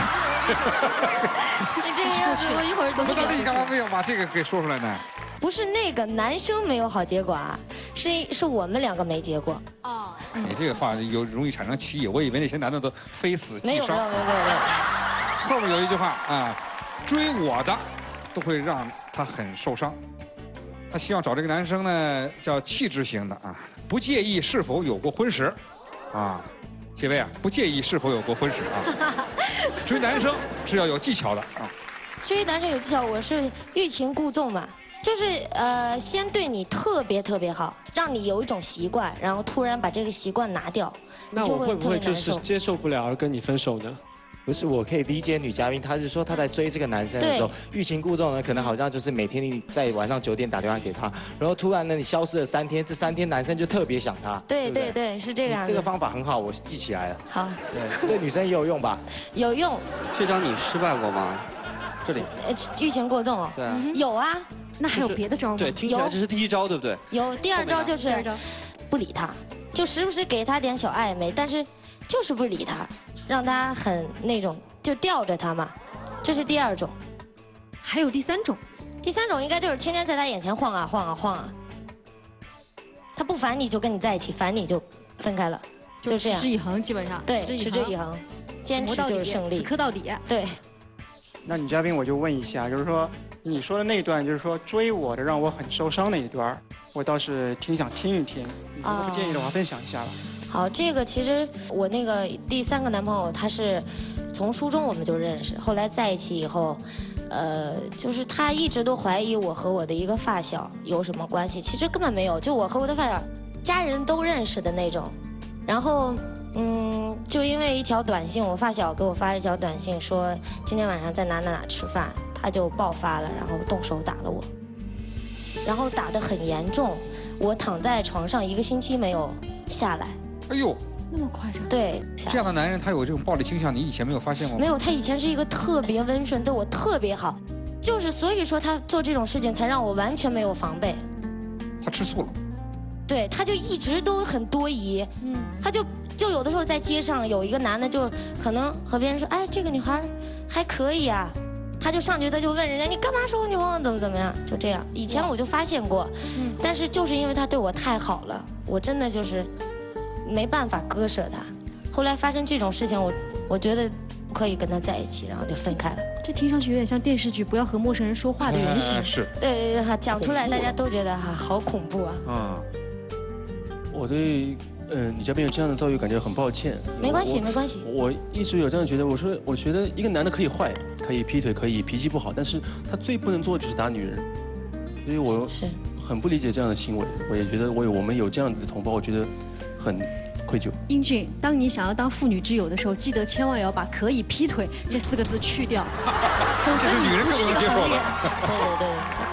Speaker 10: 你这个样子，我一会儿都。
Speaker 2: 那你干嘛非要把这个给说出来呢？
Speaker 10: 不是那个男生没有好结果啊，是我们2个没结果。哦。
Speaker 2: 你这个话容易产生歧义，我以为那些男的都非死即伤。
Speaker 10: 没有。
Speaker 2: 后面有一句话啊，追我的都会让他很受伤。他希望找这个男生呢，叫气质型的啊，不介意是否有过婚史，啊，这位啊，不介意是否有过婚史啊。追男生是要有技巧的啊。
Speaker 10: 追男生有技巧，我是欲擒故纵嘛，就是先对你特别好，让你有一种习惯，然后突然把这个习惯拿掉，
Speaker 8: 那我会不会就是接受不了而跟你分手呢？
Speaker 9: 不是，我可以理解女嘉宾，她是说她在追这个男生的时候欲擒故纵呢，可能好像就是每天你在晚上9点打电话给他，然后突然呢你消失了3天，这3天男生就特别想他。
Speaker 10: 对，是这个样子。
Speaker 9: 这个方法很好，我记起来了。
Speaker 10: 好。
Speaker 9: 对女生也有用吧？
Speaker 10: 有用。
Speaker 16: 这招你失败过吗？这里。
Speaker 10: 欲擒故纵哦。
Speaker 16: 对啊。
Speaker 10: 有啊。
Speaker 3: 那还有别的招吗？
Speaker 16: 对，听起来这是第1招，对不对？
Speaker 10: 有，第2招就是不理他，就时不时给他点小暧昧，但是就是不理他，让他很那种。就吊着他嘛，这是第2种，
Speaker 3: 还有第3种，
Speaker 10: 第3种应该就是天天在他眼前晃啊，他不烦你就跟你在一起，烦你就分开了，就这样。
Speaker 3: 持之以恒，基本上。
Speaker 10: 对，持之以恒，坚持就是胜利，
Speaker 3: 死磕到底。
Speaker 10: 对。
Speaker 1: 那女嘉宾，我就问一下，就是说你说的那一段，就是说追我的让我很受伤那一段，我倒是挺想听一听，你如果不介意的话，分享一下吧。
Speaker 10: 好，这个其实我那个第3个男朋友他是。从初中我们就认识，后来在一起以后，就是他一直都怀疑我和我的一个发小有什么关系，其实根本没有，就我和我的发小家人都认识的那种。然后，就因为一条短信，我发小给我发了一条短信说今天晚上在哪吃饭，他就爆发了，然后动手打了我，然后打得很严重，我躺在床上1个星期没有下来。
Speaker 2: 哎呦！
Speaker 3: 那么夸张？
Speaker 10: 对，
Speaker 2: 这样的男人他有这种暴力倾向，你以前没有发现过吗？
Speaker 10: 没有，他以前是一个特别温顺，对我特别好，就是所以说他做这种事情才让我完全没有防备。
Speaker 2: 他吃醋了。
Speaker 10: 对，他就一直都很多疑，他就有的时候在街上有一个男的，就可能和别人说，哎，这个女孩还可以啊，他就上去他就问人家你干嘛说我女朋友怎么样，就这样。以前我就发现过，但是就是因为他对我太好了，我真的就是。没办法割舍他，后来发生这种事情，我觉得不可以跟他在一起，然后就分开了。
Speaker 3: 这听上去有点像电视剧不要和陌生人说话的原型。
Speaker 2: 是。
Speaker 10: 对，讲出来大家都觉得好恐怖啊。
Speaker 8: 我对女嘉宾有这样的遭遇感觉很抱歉。
Speaker 10: 没关系。
Speaker 8: 我一直有这样觉得，我觉得一个男的可以坏，可以劈腿，可以脾气不好，但是他最不能做的就是打女人，所以我很不理解这样的行为。我也觉得我们有这样的同胞，我觉得。很愧疚。
Speaker 3: 英俊，当你想要当妇女之友的时候，记得千万要把"可以劈腿"这4个字去掉，否则你不是这个行列。
Speaker 10: 对。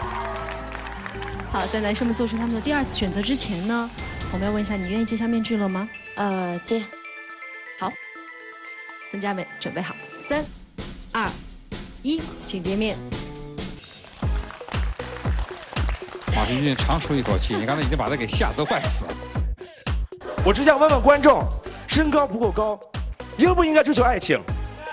Speaker 3: 好，在男生们做出他们的第2次选择之前呢，我们要问一下，你愿意揭下面具了吗？
Speaker 10: 揭。
Speaker 3: 好，孙佳美准备好，3、2、1，请揭面。
Speaker 2: 马平俊长舒一口气，你刚才已经把他给吓得都快死了。
Speaker 24: 我只想问问观众，身高不够高，应不应该追求爱情？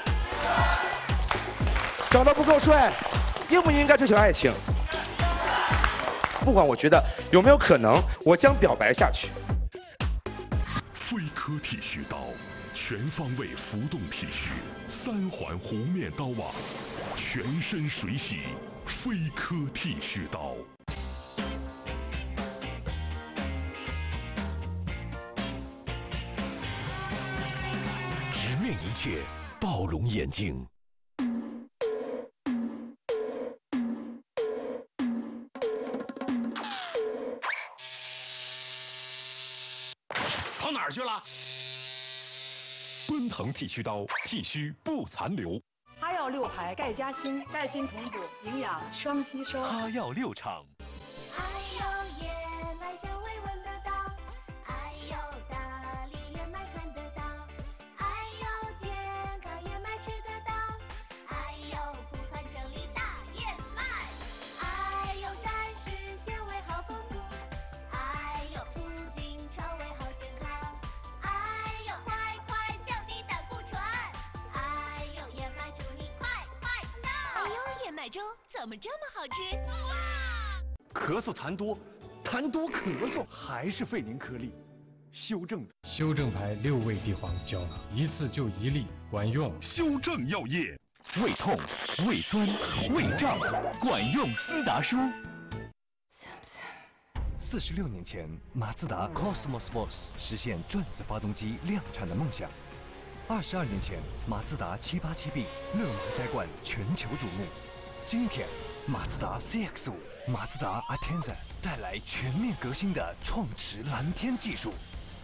Speaker 24: 长得不够帅，应不应该追求爱情？不管我觉得有没有可能，我将表白下去。
Speaker 23: 飞科剃须刀， 全方位浮动剃须，3环弧面刀网，全身水洗飞科剃须刀。直面一切，包容眼睛。
Speaker 24: 跑哪儿去了？
Speaker 23: 奔腾剃须刀，剃须不残留。
Speaker 28: 哈药6牌钙加锌，带锌同补，营养双吸收。
Speaker 23: 哈药6厂。
Speaker 7: 哎呦燕麦香味闻得到，哎呦大力燕麦看得到，哎呦健康燕麦吃得到，哎呦富含整理大燕麦，哎呦膳食纤维好丰富，哎呦促进肠胃好健康，哎呦快快降低胆固醇，哎呦燕麦祝你快快乐。哎呦燕麦粥怎么这么好吃？
Speaker 24: 咳嗽痰多，痰多咳嗽还是肺宁颗粒，修正的。
Speaker 27: 修正牌6味地黄胶囊，一次就1粒，管用。
Speaker 23: 修正药业，胃痛、胃酸、胃胀，管用斯达舒。
Speaker 11: 46年前，马自达 Cosmos Boss 实现转子发动机量产的梦想。22年前，马自达787B 勒芒摘冠全球瞩目。今天，马自达 CX-5、马自达 Atenza 带来全面革新的创驰蓝天技术。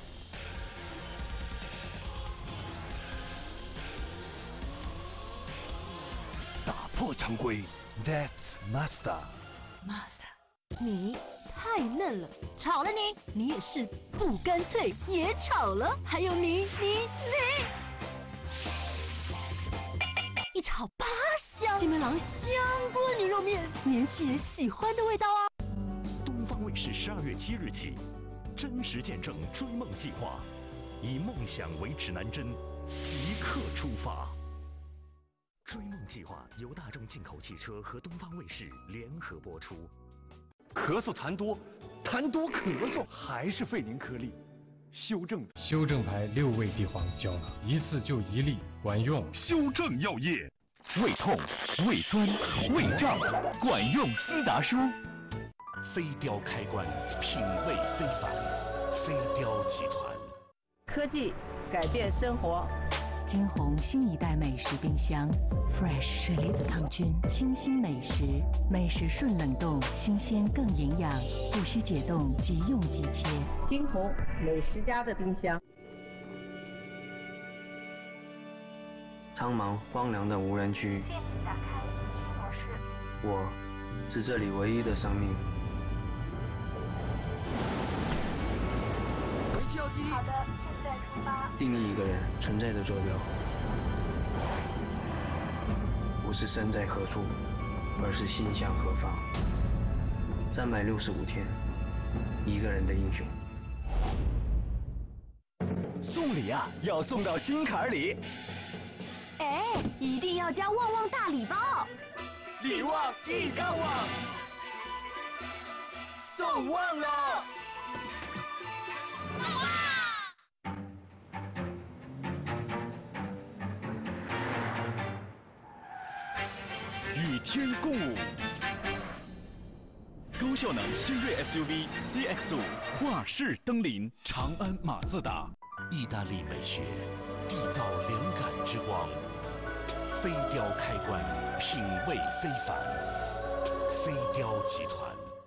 Speaker 11: 打破常规 ，That's Mazda。
Speaker 13: 你太嫩了，炒了你，你也是不干脆也炒了，还有你，一炒8香，金门郎香锅牛肉面，年轻人喜欢的味道啊！
Speaker 22: 东方卫视12月7日起，真实见证追梦计划，以梦想为指南针，即刻出发。追梦计划由大众进口汽车和东方卫视联合播出。
Speaker 24: 咳嗽痰多，痰多咳嗽还是肺宁颗粒，修正的。
Speaker 27: 修正牌6味地黄胶囊，一次就1粒，管用。
Speaker 23: 修正药业，胃痛、胃酸、胃胀，管用斯达舒。飞雕开关，品味非凡，飞雕集团。
Speaker 28: 科技改变生活。
Speaker 13: 金鸿新一代美食冰箱 ，Fresh 水梨子烫菌，清新美食，美食顺冷冻，新鲜更营养，不需解冻，即用即切。
Speaker 28: 金鸿美食家的冰箱。
Speaker 14: 苍茫荒凉的无人区，
Speaker 7: 禁止打开死区模式。
Speaker 14: 我是这里唯一的生命。
Speaker 7: 好的，现在出发。
Speaker 14: 定义一个人存在的坐标，不是身在何处，而是心向何方。365天，一个人的英雄。
Speaker 11: 送礼啊，要送到心坎里。
Speaker 13: 哎，一定要加旺旺大礼包，
Speaker 11: 礼旺一高旺，送旺了。
Speaker 23: 与天共舞，高效能新锐 SUV CX-5画室登临长安马自达，意大利美学缔造灵感之光，飞雕开关，品味非凡，飞雕集团。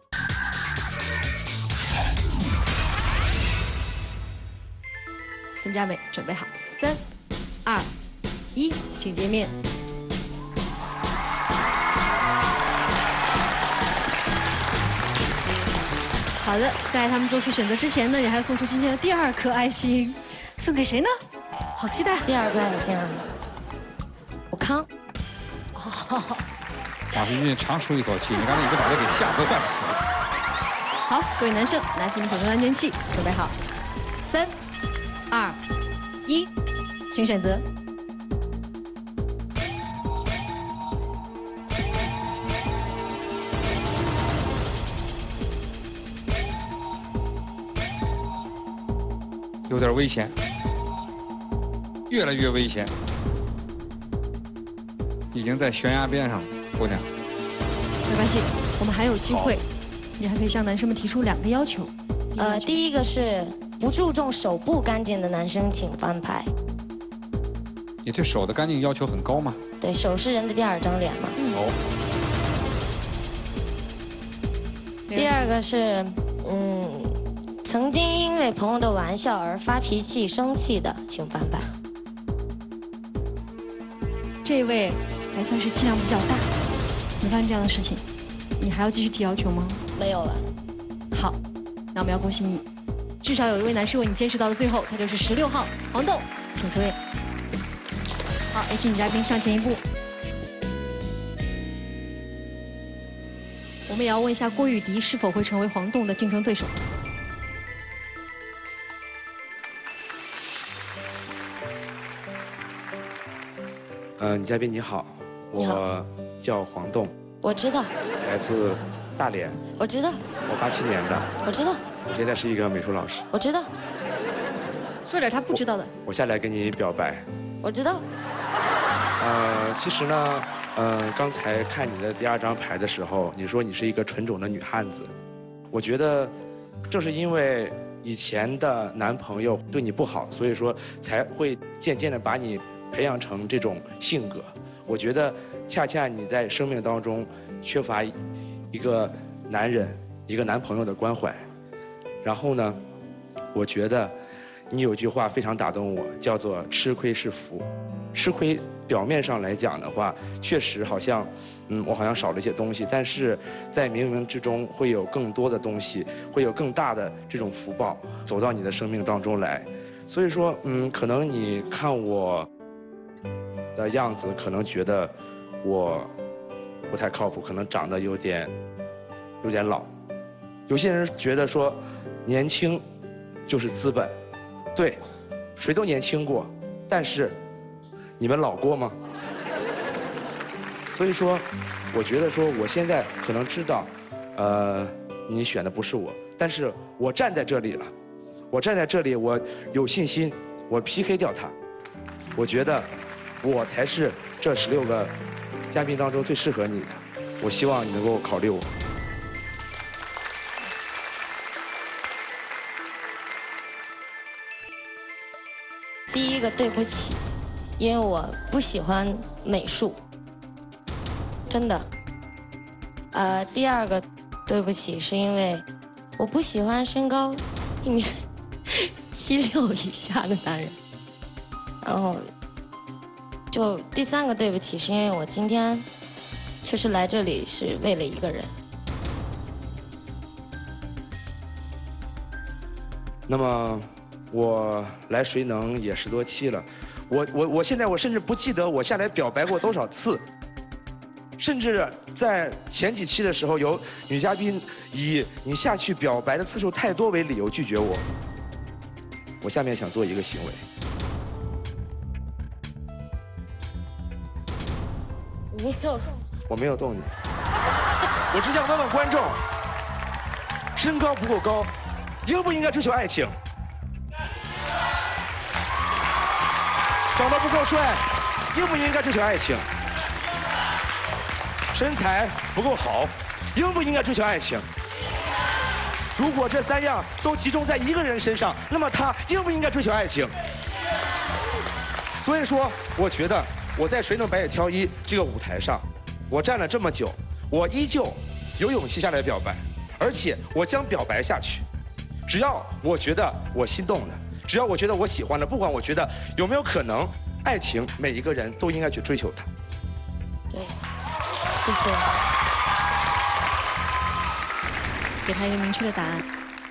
Speaker 3: 孙佳美准备好，3、2、1，请见面。好的，在他们做出选择之前呢，也还要送出今天的第2颗爱心，送给谁呢？好期待！
Speaker 10: 第2颗爱心啊，我康。
Speaker 2: 马飞俊长舒一口气，你刚才已经把他给吓得半死了。
Speaker 3: 好，各位男生，拿起你手中的安全器，准备好，3、2、1，请选择。
Speaker 2: 有点危险。 越来越危险，已经在悬崖边上了，姑娘。
Speaker 3: 没关系，我们还有机会，你还可以向男生们提出2个要求。
Speaker 10: 第一个是不注重手部干净的男生请翻牌。
Speaker 2: 你对手的干净要求很高吗？
Speaker 10: 对，手是人的第2张脸嘛。
Speaker 2: 哦。
Speaker 10: 第2个是，曾经因为朋友的玩笑而发脾气、生气的，请翻牌。
Speaker 3: 这位还算是气量比较大，没发生这样的事情，你还要继续提要求吗？
Speaker 10: 没有了。
Speaker 3: 好，那我们要恭喜你，至少有一位男士为你坚持到了最后，他就是16号黄豆，请出列。好，H 女嘉宾向前一步。我们也要问一下郭雨迪是否会成为黄豆的竞争对手。
Speaker 4: 女嘉宾你好，我叫黄栋，
Speaker 10: 我知道，
Speaker 4: 来自大连，
Speaker 10: 我知道，
Speaker 4: 我87年的，
Speaker 10: 我知道，
Speaker 4: 我现在是一个美术老师，
Speaker 10: 我知道，
Speaker 3: 说点他不知道的，
Speaker 4: 我下来跟你表白，
Speaker 10: 我知道，
Speaker 4: 其实呢，刚才看你的第2张牌的时候，你说你是一个纯种的女汉子，我觉得正是因为以前的男朋友对你不好，所以说才会渐渐的把你培养成这种性格。我觉得恰恰你在生命当中缺乏一个男人、一个男朋友的关怀。然后呢，我觉得你有句话非常打动我，叫做“吃亏是福”。吃亏表面上来讲的话，确实好像，我好像少了一些东西，但是在冥冥之中会有更多的东西，会有更大的这种福报走到你的生命当中来。所以说，可能你看我的样子，可能觉得我不太靠谱，可能长得有点老。有些人觉得说，年轻就是资本，对，谁都年轻过，但是你们老过吗？所以说，我觉得说我现在可能知道，你选的不是我，但是我站在这里了，我站在这里，我有信心，我 PK 掉他，我觉得我才是这16个嘉宾当中最适合你的，我希望你能够考虑我。
Speaker 10: 第一个对不起，因为我不喜欢美术，真的。第2个对不起，是因为我不喜欢身高1.76米以下的男人。然后，就第3个对不起，是因为我今天确实来这里是为了一个人。
Speaker 4: 那么。我来谁能也10多期了，我现在我甚至不记得我下来表白过多少次，甚至在前几期的时候，有女嘉宾以你下去表白的次数太多为理由拒绝我。我下面想做一个行为，
Speaker 10: 没有，
Speaker 4: 我没有动你，我只想问问观众，身高不够高，应不应该追求爱情？长得不够帅，应不应该追求爱情？身材不够好，应不应该追求爱情？如果这3样都集中在一个人身上，那么他应不应该追求爱情？所以说，我觉得我在《谁能白也挑一》这个舞台上，我站了这么久，我依旧有勇气下来表白，而且我将表白下去。只要我觉得我心动了。只要我觉得我喜欢了，不管我觉得有没有可能，爱情每一个人都应该去追求它。
Speaker 10: 对，谢谢。
Speaker 3: 给他一个明确的答案。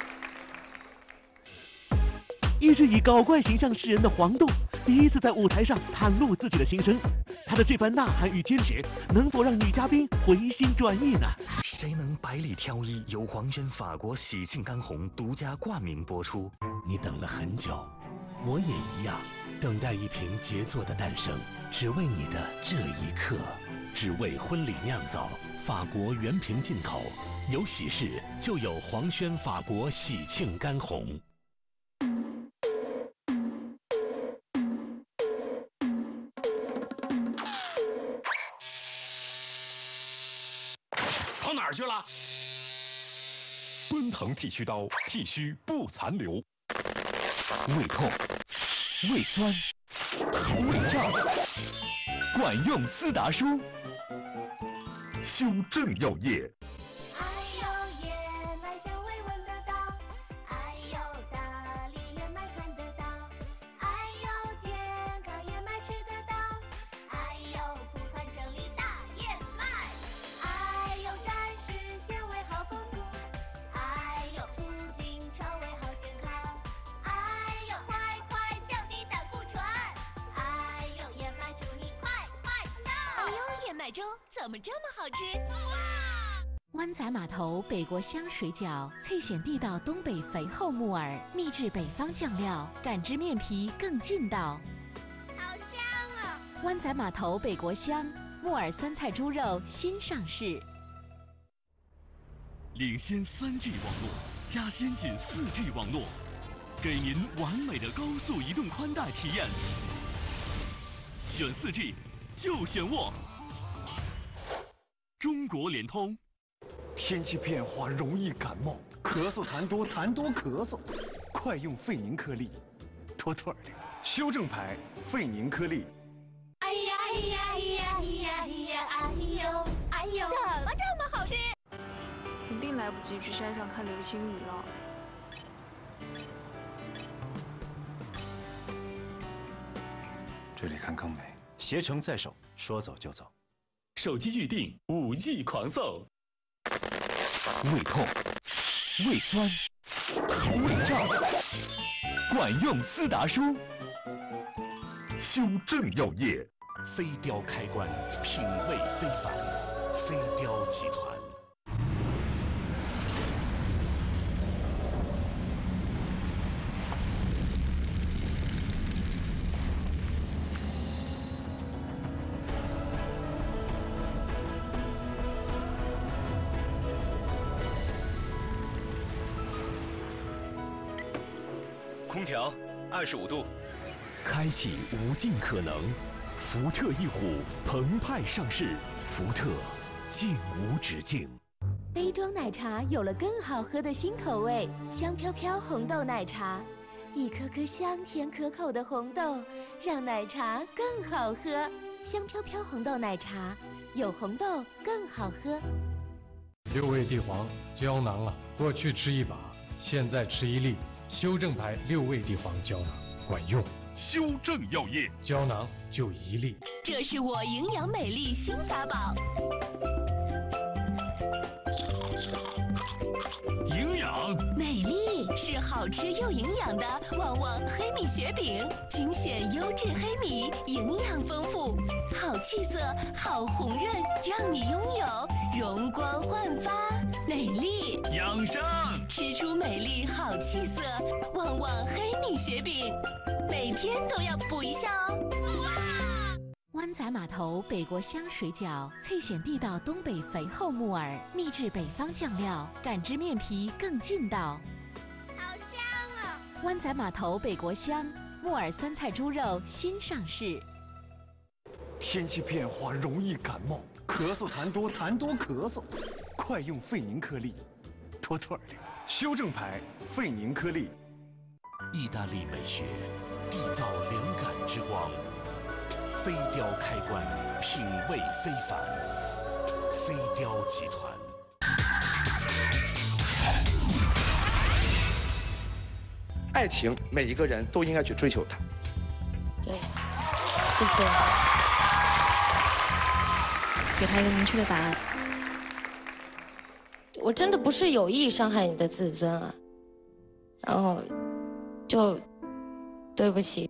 Speaker 15: 一直以搞怪形象示人的黄豆，第一次在舞台上袒露自己的心声。他的这番呐喊与坚持，能否让女嘉宾回心转意呢？
Speaker 22: 谁能百里挑一？由黄轩法国喜庆干红独家冠名播出。
Speaker 17: 你等了很久，我也一样，等待一瓶杰作的诞生，只为你的这一刻，只为婚礼酿造，法国原瓶进口，有喜事就有黄轩法国喜庆干红。
Speaker 23: 奔腾剃须刀，剃须不残留。
Speaker 5: 胃痛、胃酸、胃胀，管用思达舒。
Speaker 23: 修正药业。
Speaker 7: 哎呦，燕麦香味闻得到，哎呦，大力燕麦看得到，哎呦，健康燕麦吃得到，哎呦，复盘整理大燕麦，哎呦，膳食纤维好丰富，哎呦，促进肠胃好健康，哎呦，快快降低胆固醇，哎呦，燕麦祝你快快乐。
Speaker 6: 哎呦，燕麦粥怎么这么好吃？
Speaker 13: 湾仔码头北国香水饺，萃选地道东北肥厚木耳，秘制北方酱料，感知面皮更劲道。
Speaker 6: 好香啊！
Speaker 13: 湾仔码头北国香木耳酸菜猪肉新上市。
Speaker 23: 领先3G 网络，加先进4G 网络，给您完美的高速移动宽带体验。选4G，就选沃。中国联通。
Speaker 11: 天气变化容易感冒，咳嗽痰多咳嗽，快用费宁颗粒，妥妥的。修正牌费宁颗粒。
Speaker 6: 哎呀哎呀哎呀哎呀哎呀哎呦哎呦，怎么这么好吃？
Speaker 18: 肯定来不及去山上看流星雨了。
Speaker 19: 这里看更美。携程在手，说走就走。
Speaker 23: 手机预定5亿狂送。
Speaker 5: 胃痛、胃酸、胃胀，管用思达舒。
Speaker 23: 修正药业。 飞雕开关，品味非凡。飞雕集团。
Speaker 19: 空调25度，
Speaker 23: 开启无尽可能。福特翼虎澎湃上市，福特尽无止境。
Speaker 6: 杯装奶茶有了更好喝的新口味，香飘飘红豆奶茶，一颗颗香甜可口的红豆，让奶茶更好喝。香飘飘红豆奶茶，有红豆更好喝。
Speaker 28: 6味地黄胶囊了，过去吃1把，现在吃1粒。修正牌6味地黄胶囊管用。
Speaker 23: 修正药业，
Speaker 28: 胶囊就1粒。
Speaker 6: 这是我营养美丽新法宝。
Speaker 23: 营养
Speaker 6: 美丽是好吃又营养的旺旺黑米雪饼，精选优质黑米，营养丰富，好气色，好红润，让你拥有容光焕发、美丽
Speaker 23: 养生。
Speaker 6: 吃出美丽好气色，旺旺黑米雪饼，每天都要补一下哦。
Speaker 13: 湾仔码头北国香水饺，萃选地道东北肥厚木耳，秘制北方酱料，感知面皮更劲道。
Speaker 6: 好香啊！
Speaker 13: 湾仔码头北国香木耳酸菜猪肉新上市。
Speaker 11: 天气变化容易感冒，咳嗽痰多咳嗽，快用费宁颗粒，妥妥的。修正牌费宁颗粒。
Speaker 23: 意大利美学，缔造灵感之光。飞雕开关，品味非凡。飞雕集团。
Speaker 4: 爱情，每一个人都应该去追求它。
Speaker 10: 对，谢谢。
Speaker 3: 给他一个明确的答案。
Speaker 10: 我真的不是有意伤害你的自尊啊，然后就对不起。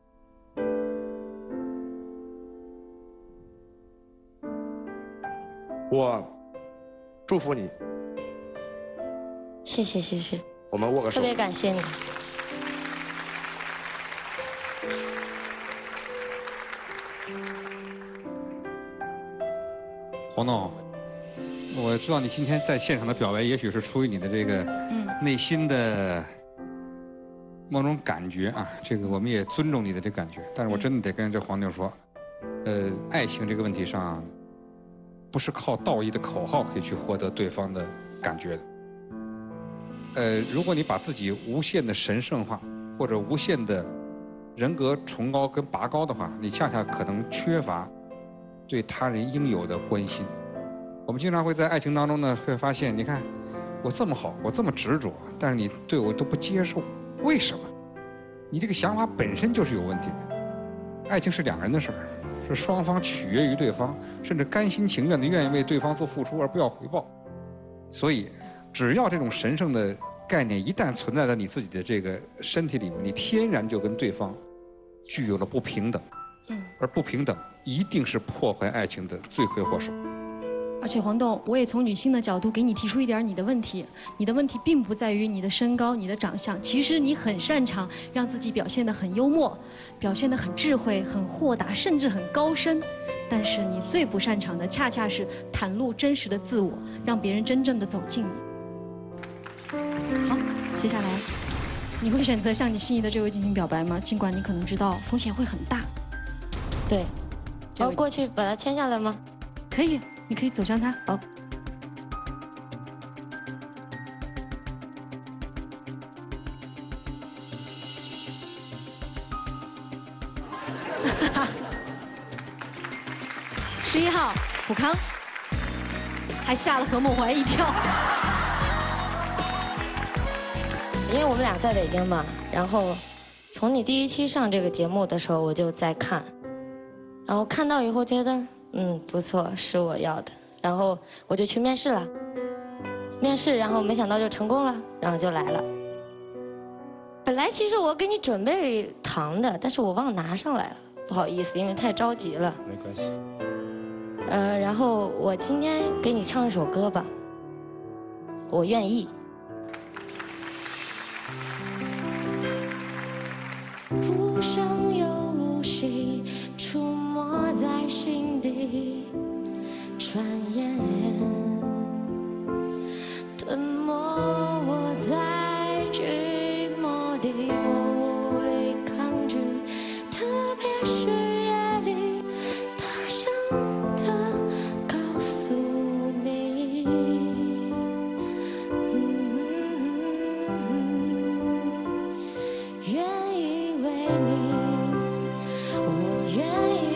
Speaker 4: 我祝福你。
Speaker 10: 谢谢谢谢。
Speaker 4: 我们握个手。
Speaker 10: 特别感谢你。
Speaker 2: 黄总，我知道你今天在现场的表白，也许是出于你的这个内心的某种感觉啊，这个我们也尊重你的这感觉。但是我真的得跟这黄牛说，爱情这个问题上，不是靠道义的口号可以去获得对方的感觉的。 如果你把自己无限的神圣化，或者无限的人格崇高跟拔高的话，你恰恰可能缺乏对他人应有的关心。我们经常会在爱情当中呢，会发现，你看我这么好，我这么执着，但是你对我都不接受，为什么？你这个想法本身就是有问题的。爱情是两人的事儿，是双方取悦于对方，甚至甘心情愿的愿意为对方做付出而不要回报。所以，只要这种神圣的概念一旦存在在你自己的这个身体里面，你天然就跟对方具有了不平等。而不平等一定是破坏爱情的罪魁祸首。
Speaker 3: 而且黄豆，我也从女性的角度给你提出一点你的问题。你的问题并不在于你的身高、你的长相，其实你很擅长让自己表现得很幽默，表现得很智慧、很豁达，甚至很高深。但是你最不擅长的，恰恰是袒露真实的自我，让别人真正的走近你。好，接下来你会选择向你心仪的这位进行表白吗？尽管你可能知道风险会很大。
Speaker 10: 对，我过去把它签下来吗？
Speaker 3: 可以。你可以走向他。好。11号卜康，还吓了何梦怀一跳。
Speaker 10: 因为我们俩在北京嘛，然后从你第1期上这个节目的时候，我就在看，然后看到以后觉得。不错，是我要的。然后我就去面试了，面试，然后没想到就成功了，然后就来了。本来其实我给你准备糖的，但是我忘了拿上来了，不好意思，因为太着急了。
Speaker 8: 没关系。
Speaker 10: 然后我今天给你唱一首歌吧，我愿意。无声又无息，出没在心底，转眼吞没我在寂寞里，我无力抗拒，特别是夜里，大声地告诉你，愿意为你，我愿意。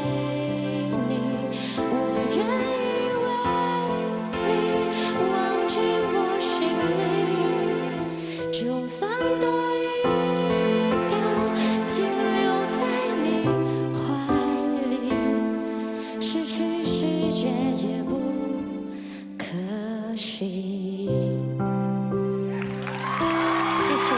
Speaker 10: 就算多一秒停留在你怀里，失去世界也不可惜。谢谢。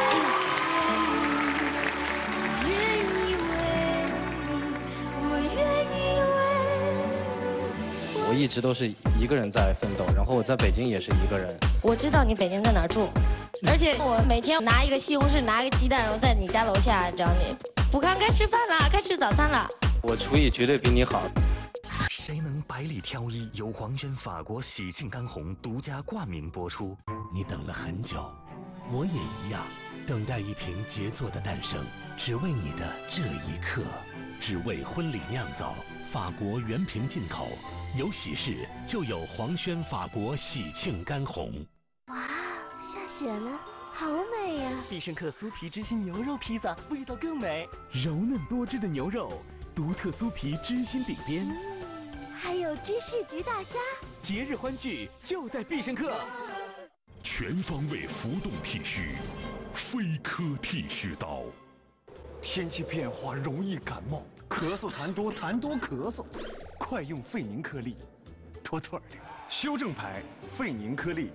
Speaker 1: 我一直都是一个人在奋斗，然后我在北京也是一个人。
Speaker 10: 我知道你北京在哪儿住。而且我每天拿一个西红柿，拿一个鸡蛋，然后在你家楼下找你。卜康该吃饭了，该吃早餐了。
Speaker 1: 我厨艺绝对比你好。
Speaker 22: 谁能百里挑一？由黄轩法国喜庆干红独家冠名播出。
Speaker 17: 你等了很久，我也一样，等待一瓶杰作的诞生，只为你的这一刻，只为婚礼酿造，法国原瓶进口，有喜事就有黄轩法国喜庆干红。
Speaker 6: 哇！下雪了，好美呀！
Speaker 9: 必胜客酥皮芝心牛肉披萨味道更美，柔嫩多汁的牛肉，独特酥皮芝心饼边，
Speaker 6: 还有芝士焗大虾。
Speaker 9: 节日欢聚就在必胜客。
Speaker 22: 全方位浮动剃须，飞科剃须刀。
Speaker 11: 天气变化容易感冒，咳嗽痰多，痰多咳嗽，快用费宁颗粒，妥妥的修正牌费宁颗粒。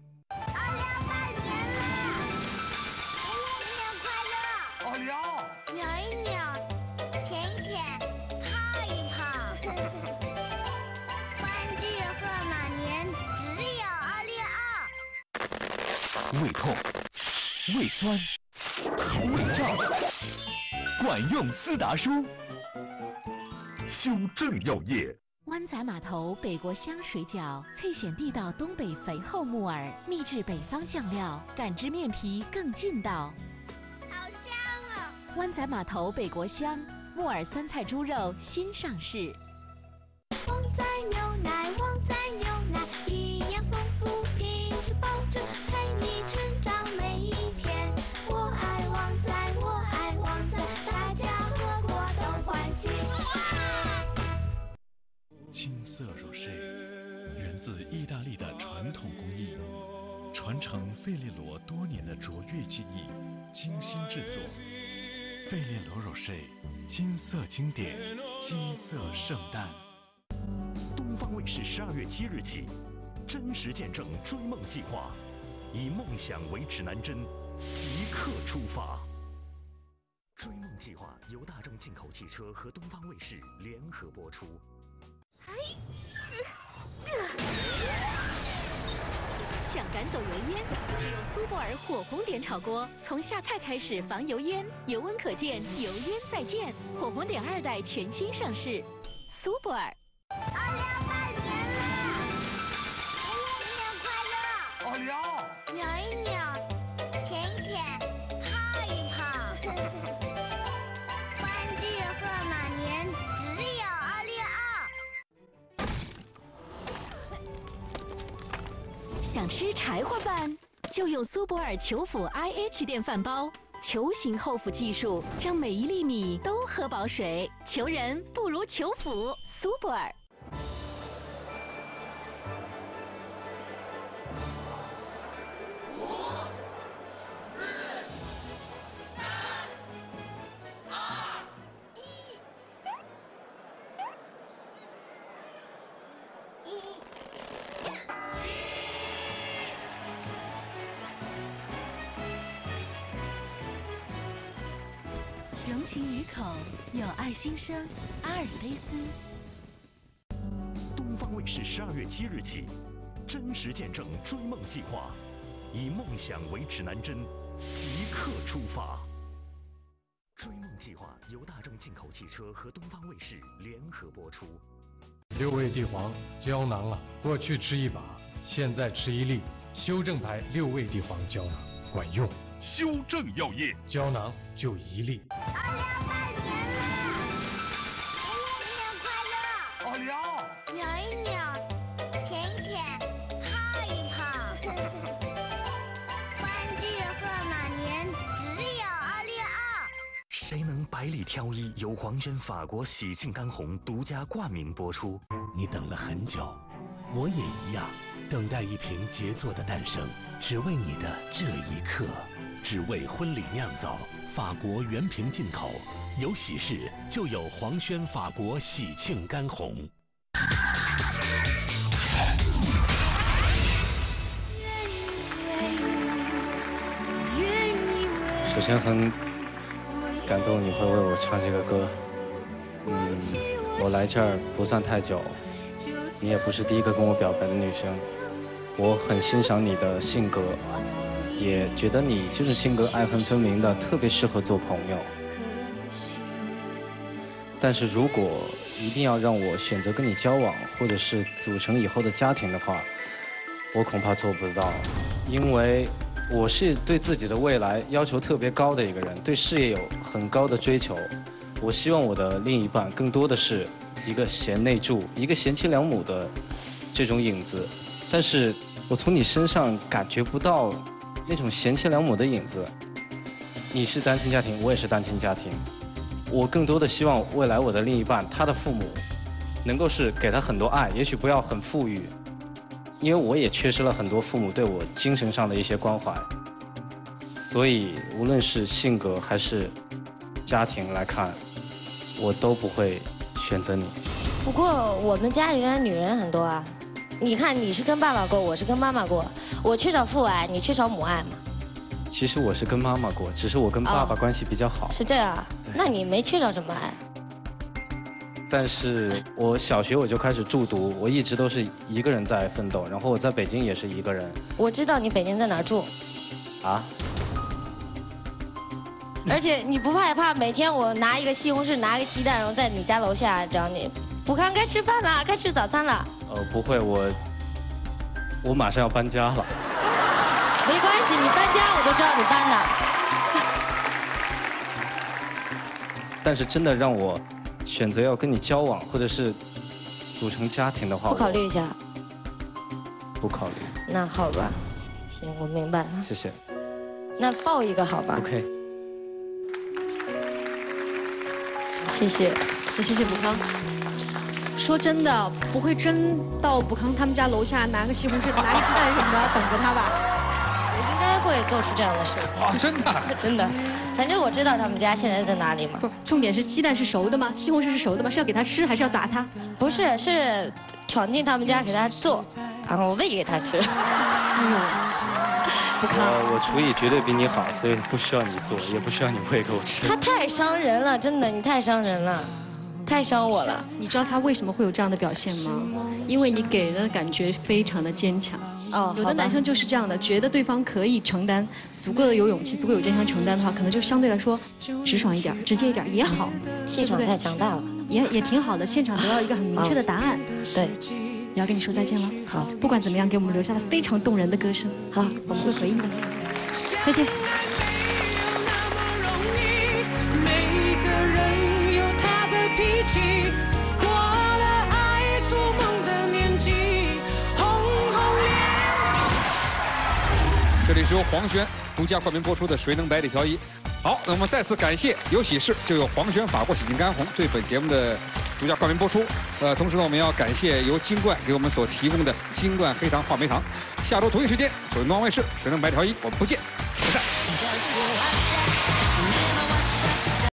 Speaker 7: 奥利奥，扭一扭，舔一舔，泡一泡。欢聚贺马年，只有奥利奥。
Speaker 5: 胃痛、胃酸、胃胀，管用思达舒，
Speaker 22: 修正药业。
Speaker 13: 湾仔码头北国香水饺，萃选地道东北肥厚木耳，秘制北方酱料，感知面皮更劲道。湾仔码头北国香木耳酸菜猪肉新上市。
Speaker 7: 旺仔牛奶，旺仔牛奶，营养丰富，品质保证，陪你
Speaker 12: 自意大利的传统工艺，传承费列罗多年的卓越技艺，精心制作。费列罗 Rocher 金色经典，金色圣诞。
Speaker 22: 东方卫视12月7日起，真实见证追梦计划，以梦想为指南针，即刻出发。追梦计划由大众进口汽车和东方卫视联合播出。
Speaker 6: 想赶走油烟，就用苏泊尔火红碘炒锅，从下菜开始防油烟，油温可见，油烟再见。火红碘2代全新上市，苏泊尔。
Speaker 7: 奥利奥，秒一秒，舔一舔，泡一泡。欢聚贺马年，只有奥利奥。
Speaker 6: 想吃柴火饭，就用苏泊尔球脯 IH 电饭煲，球形厚脯技术让每一粒米都喝饱水。求人不如球脯，苏泊尔。
Speaker 13: 融情于口，有爱心声，阿尔卑斯。
Speaker 22: 东方卫视12月7日起，真实见证追梦计划，以梦想为指南针，即刻出发。追梦计划由大众进口汽车和东方卫视联合播出。
Speaker 28: 6味地黄胶囊了，过去吃1把，现在吃1粒。修正牌6味地黄胶囊管用。
Speaker 23: 修正药业，
Speaker 28: 胶囊就1粒。
Speaker 7: 奥利奥，秒一秒，舔一舔，泡一泡。欢聚贺马年，只有奥利奥。
Speaker 22: 谁能百里挑一？由黄轩法国喜庆干红独家冠名播出。
Speaker 17: 你等了很久，我也一样，等待一瓶杰作的诞生，只为你的这一刻，只为婚礼酿造，法国原瓶进口，有喜事就有黄轩法国喜庆干红。
Speaker 1: 首先很感动你会为我唱这个歌，我来这儿不算太久，你也不是第一个跟我表白的女生，我很欣赏你的性格，也觉得你这种性格爱恨分明的，特别适合做朋友。但是如果一定要让我选择跟你交往，或者是组成以后的家庭的话，我恐怕做不到，因为我是对自己的未来要求特别高的一个人，对事业有很高的追求。我希望我的另一半更多的是一个贤内助，一个贤妻良母的这种影子，但是我从你身上感觉不到那种贤妻良母的影子。你是单亲家庭，我也是单亲家庭，我更多的希望未来我的另一半，他的父母能够是给他很多爱，也许不要很富裕，因为我也缺失了很多父母对我精神上的一些关怀，所以无论是性格还是家庭来看，我都不会选择你。
Speaker 10: 不过我们家里面女人很多啊，你看你是跟爸爸过，我是跟妈妈过，我缺少父爱，你缺少母爱嘛。
Speaker 1: 其实我是跟妈妈过，只是我跟爸爸关系比较好。
Speaker 10: 是这样啊？那你没缺少什么爱？
Speaker 1: 但是我小学我就开始住读，我一直都是一个人在奋斗，然后我在北京也是一个人。
Speaker 10: 我知道你北京在哪儿住。
Speaker 1: 啊？
Speaker 10: 而且你不害怕每天我拿一个西红柿，拿一个鸡蛋，然后在你家楼下找你，补康该吃饭了，该吃早餐了。
Speaker 1: 不会，我马上要搬家了。
Speaker 10: 没关系，你搬家我都知道你搬哪。
Speaker 1: 但是真的让我选择要跟你交往，或者是组成家庭的话，
Speaker 10: 不考虑一下？
Speaker 1: 不考虑。
Speaker 10: 那好吧，行，我明白了。
Speaker 1: 谢谢。
Speaker 10: 那抱一个好吧
Speaker 1: ？OK。
Speaker 3: 谢谢，也谢谢补康。 说真的，不会真到卜康他们家楼下拿个西红柿、拿个鸡蛋什么的等着他吧？
Speaker 10: 我应该会做出这样的事情。
Speaker 2: 啊，真的？
Speaker 10: 真的。反正我知道他们家现在在哪里嘛。
Speaker 3: 不是，重点是鸡蛋是熟的吗？西红柿是熟的吗？是要给他吃还是要砸他？
Speaker 10: 不是，是闯进他们家给他做，然后喂给他吃。哎呦，不看。
Speaker 1: 我厨艺绝对比你好，所以不需要你做，也不需要你喂给我吃。
Speaker 10: 他太伤人了，真的，你太伤人了。太伤我了。
Speaker 3: 你知道他为什么会有这样的表现吗？因为你给人的感觉非常的坚强。
Speaker 10: 哦，
Speaker 3: 有的男生就是这样的，觉得对方可以承担，足够的有勇气，足够有坚强承担的话，可能就相对来说直爽一点、直接一点也好。
Speaker 10: 气场太强大了，
Speaker 3: 也挺好的，现场得到一个很明确的答案。
Speaker 10: 对，
Speaker 3: 也要跟你说再见了。
Speaker 10: 好，
Speaker 3: 不管怎么样，给我们留下了非常动人的歌声。
Speaker 10: 好，
Speaker 3: 我们会回忆的。再见。
Speaker 2: 这里是由黄轩独家冠名播出的《谁能百里挑一》。好，那我们再次感谢有喜事就有黄轩法国洗净干红对本节目的独家冠名播出。同时呢，我们要感谢由金冠给我们所提供的金冠黑糖话梅糖。下周同一时间，锁定东方卫视《谁能百里挑一》，我们不见不散。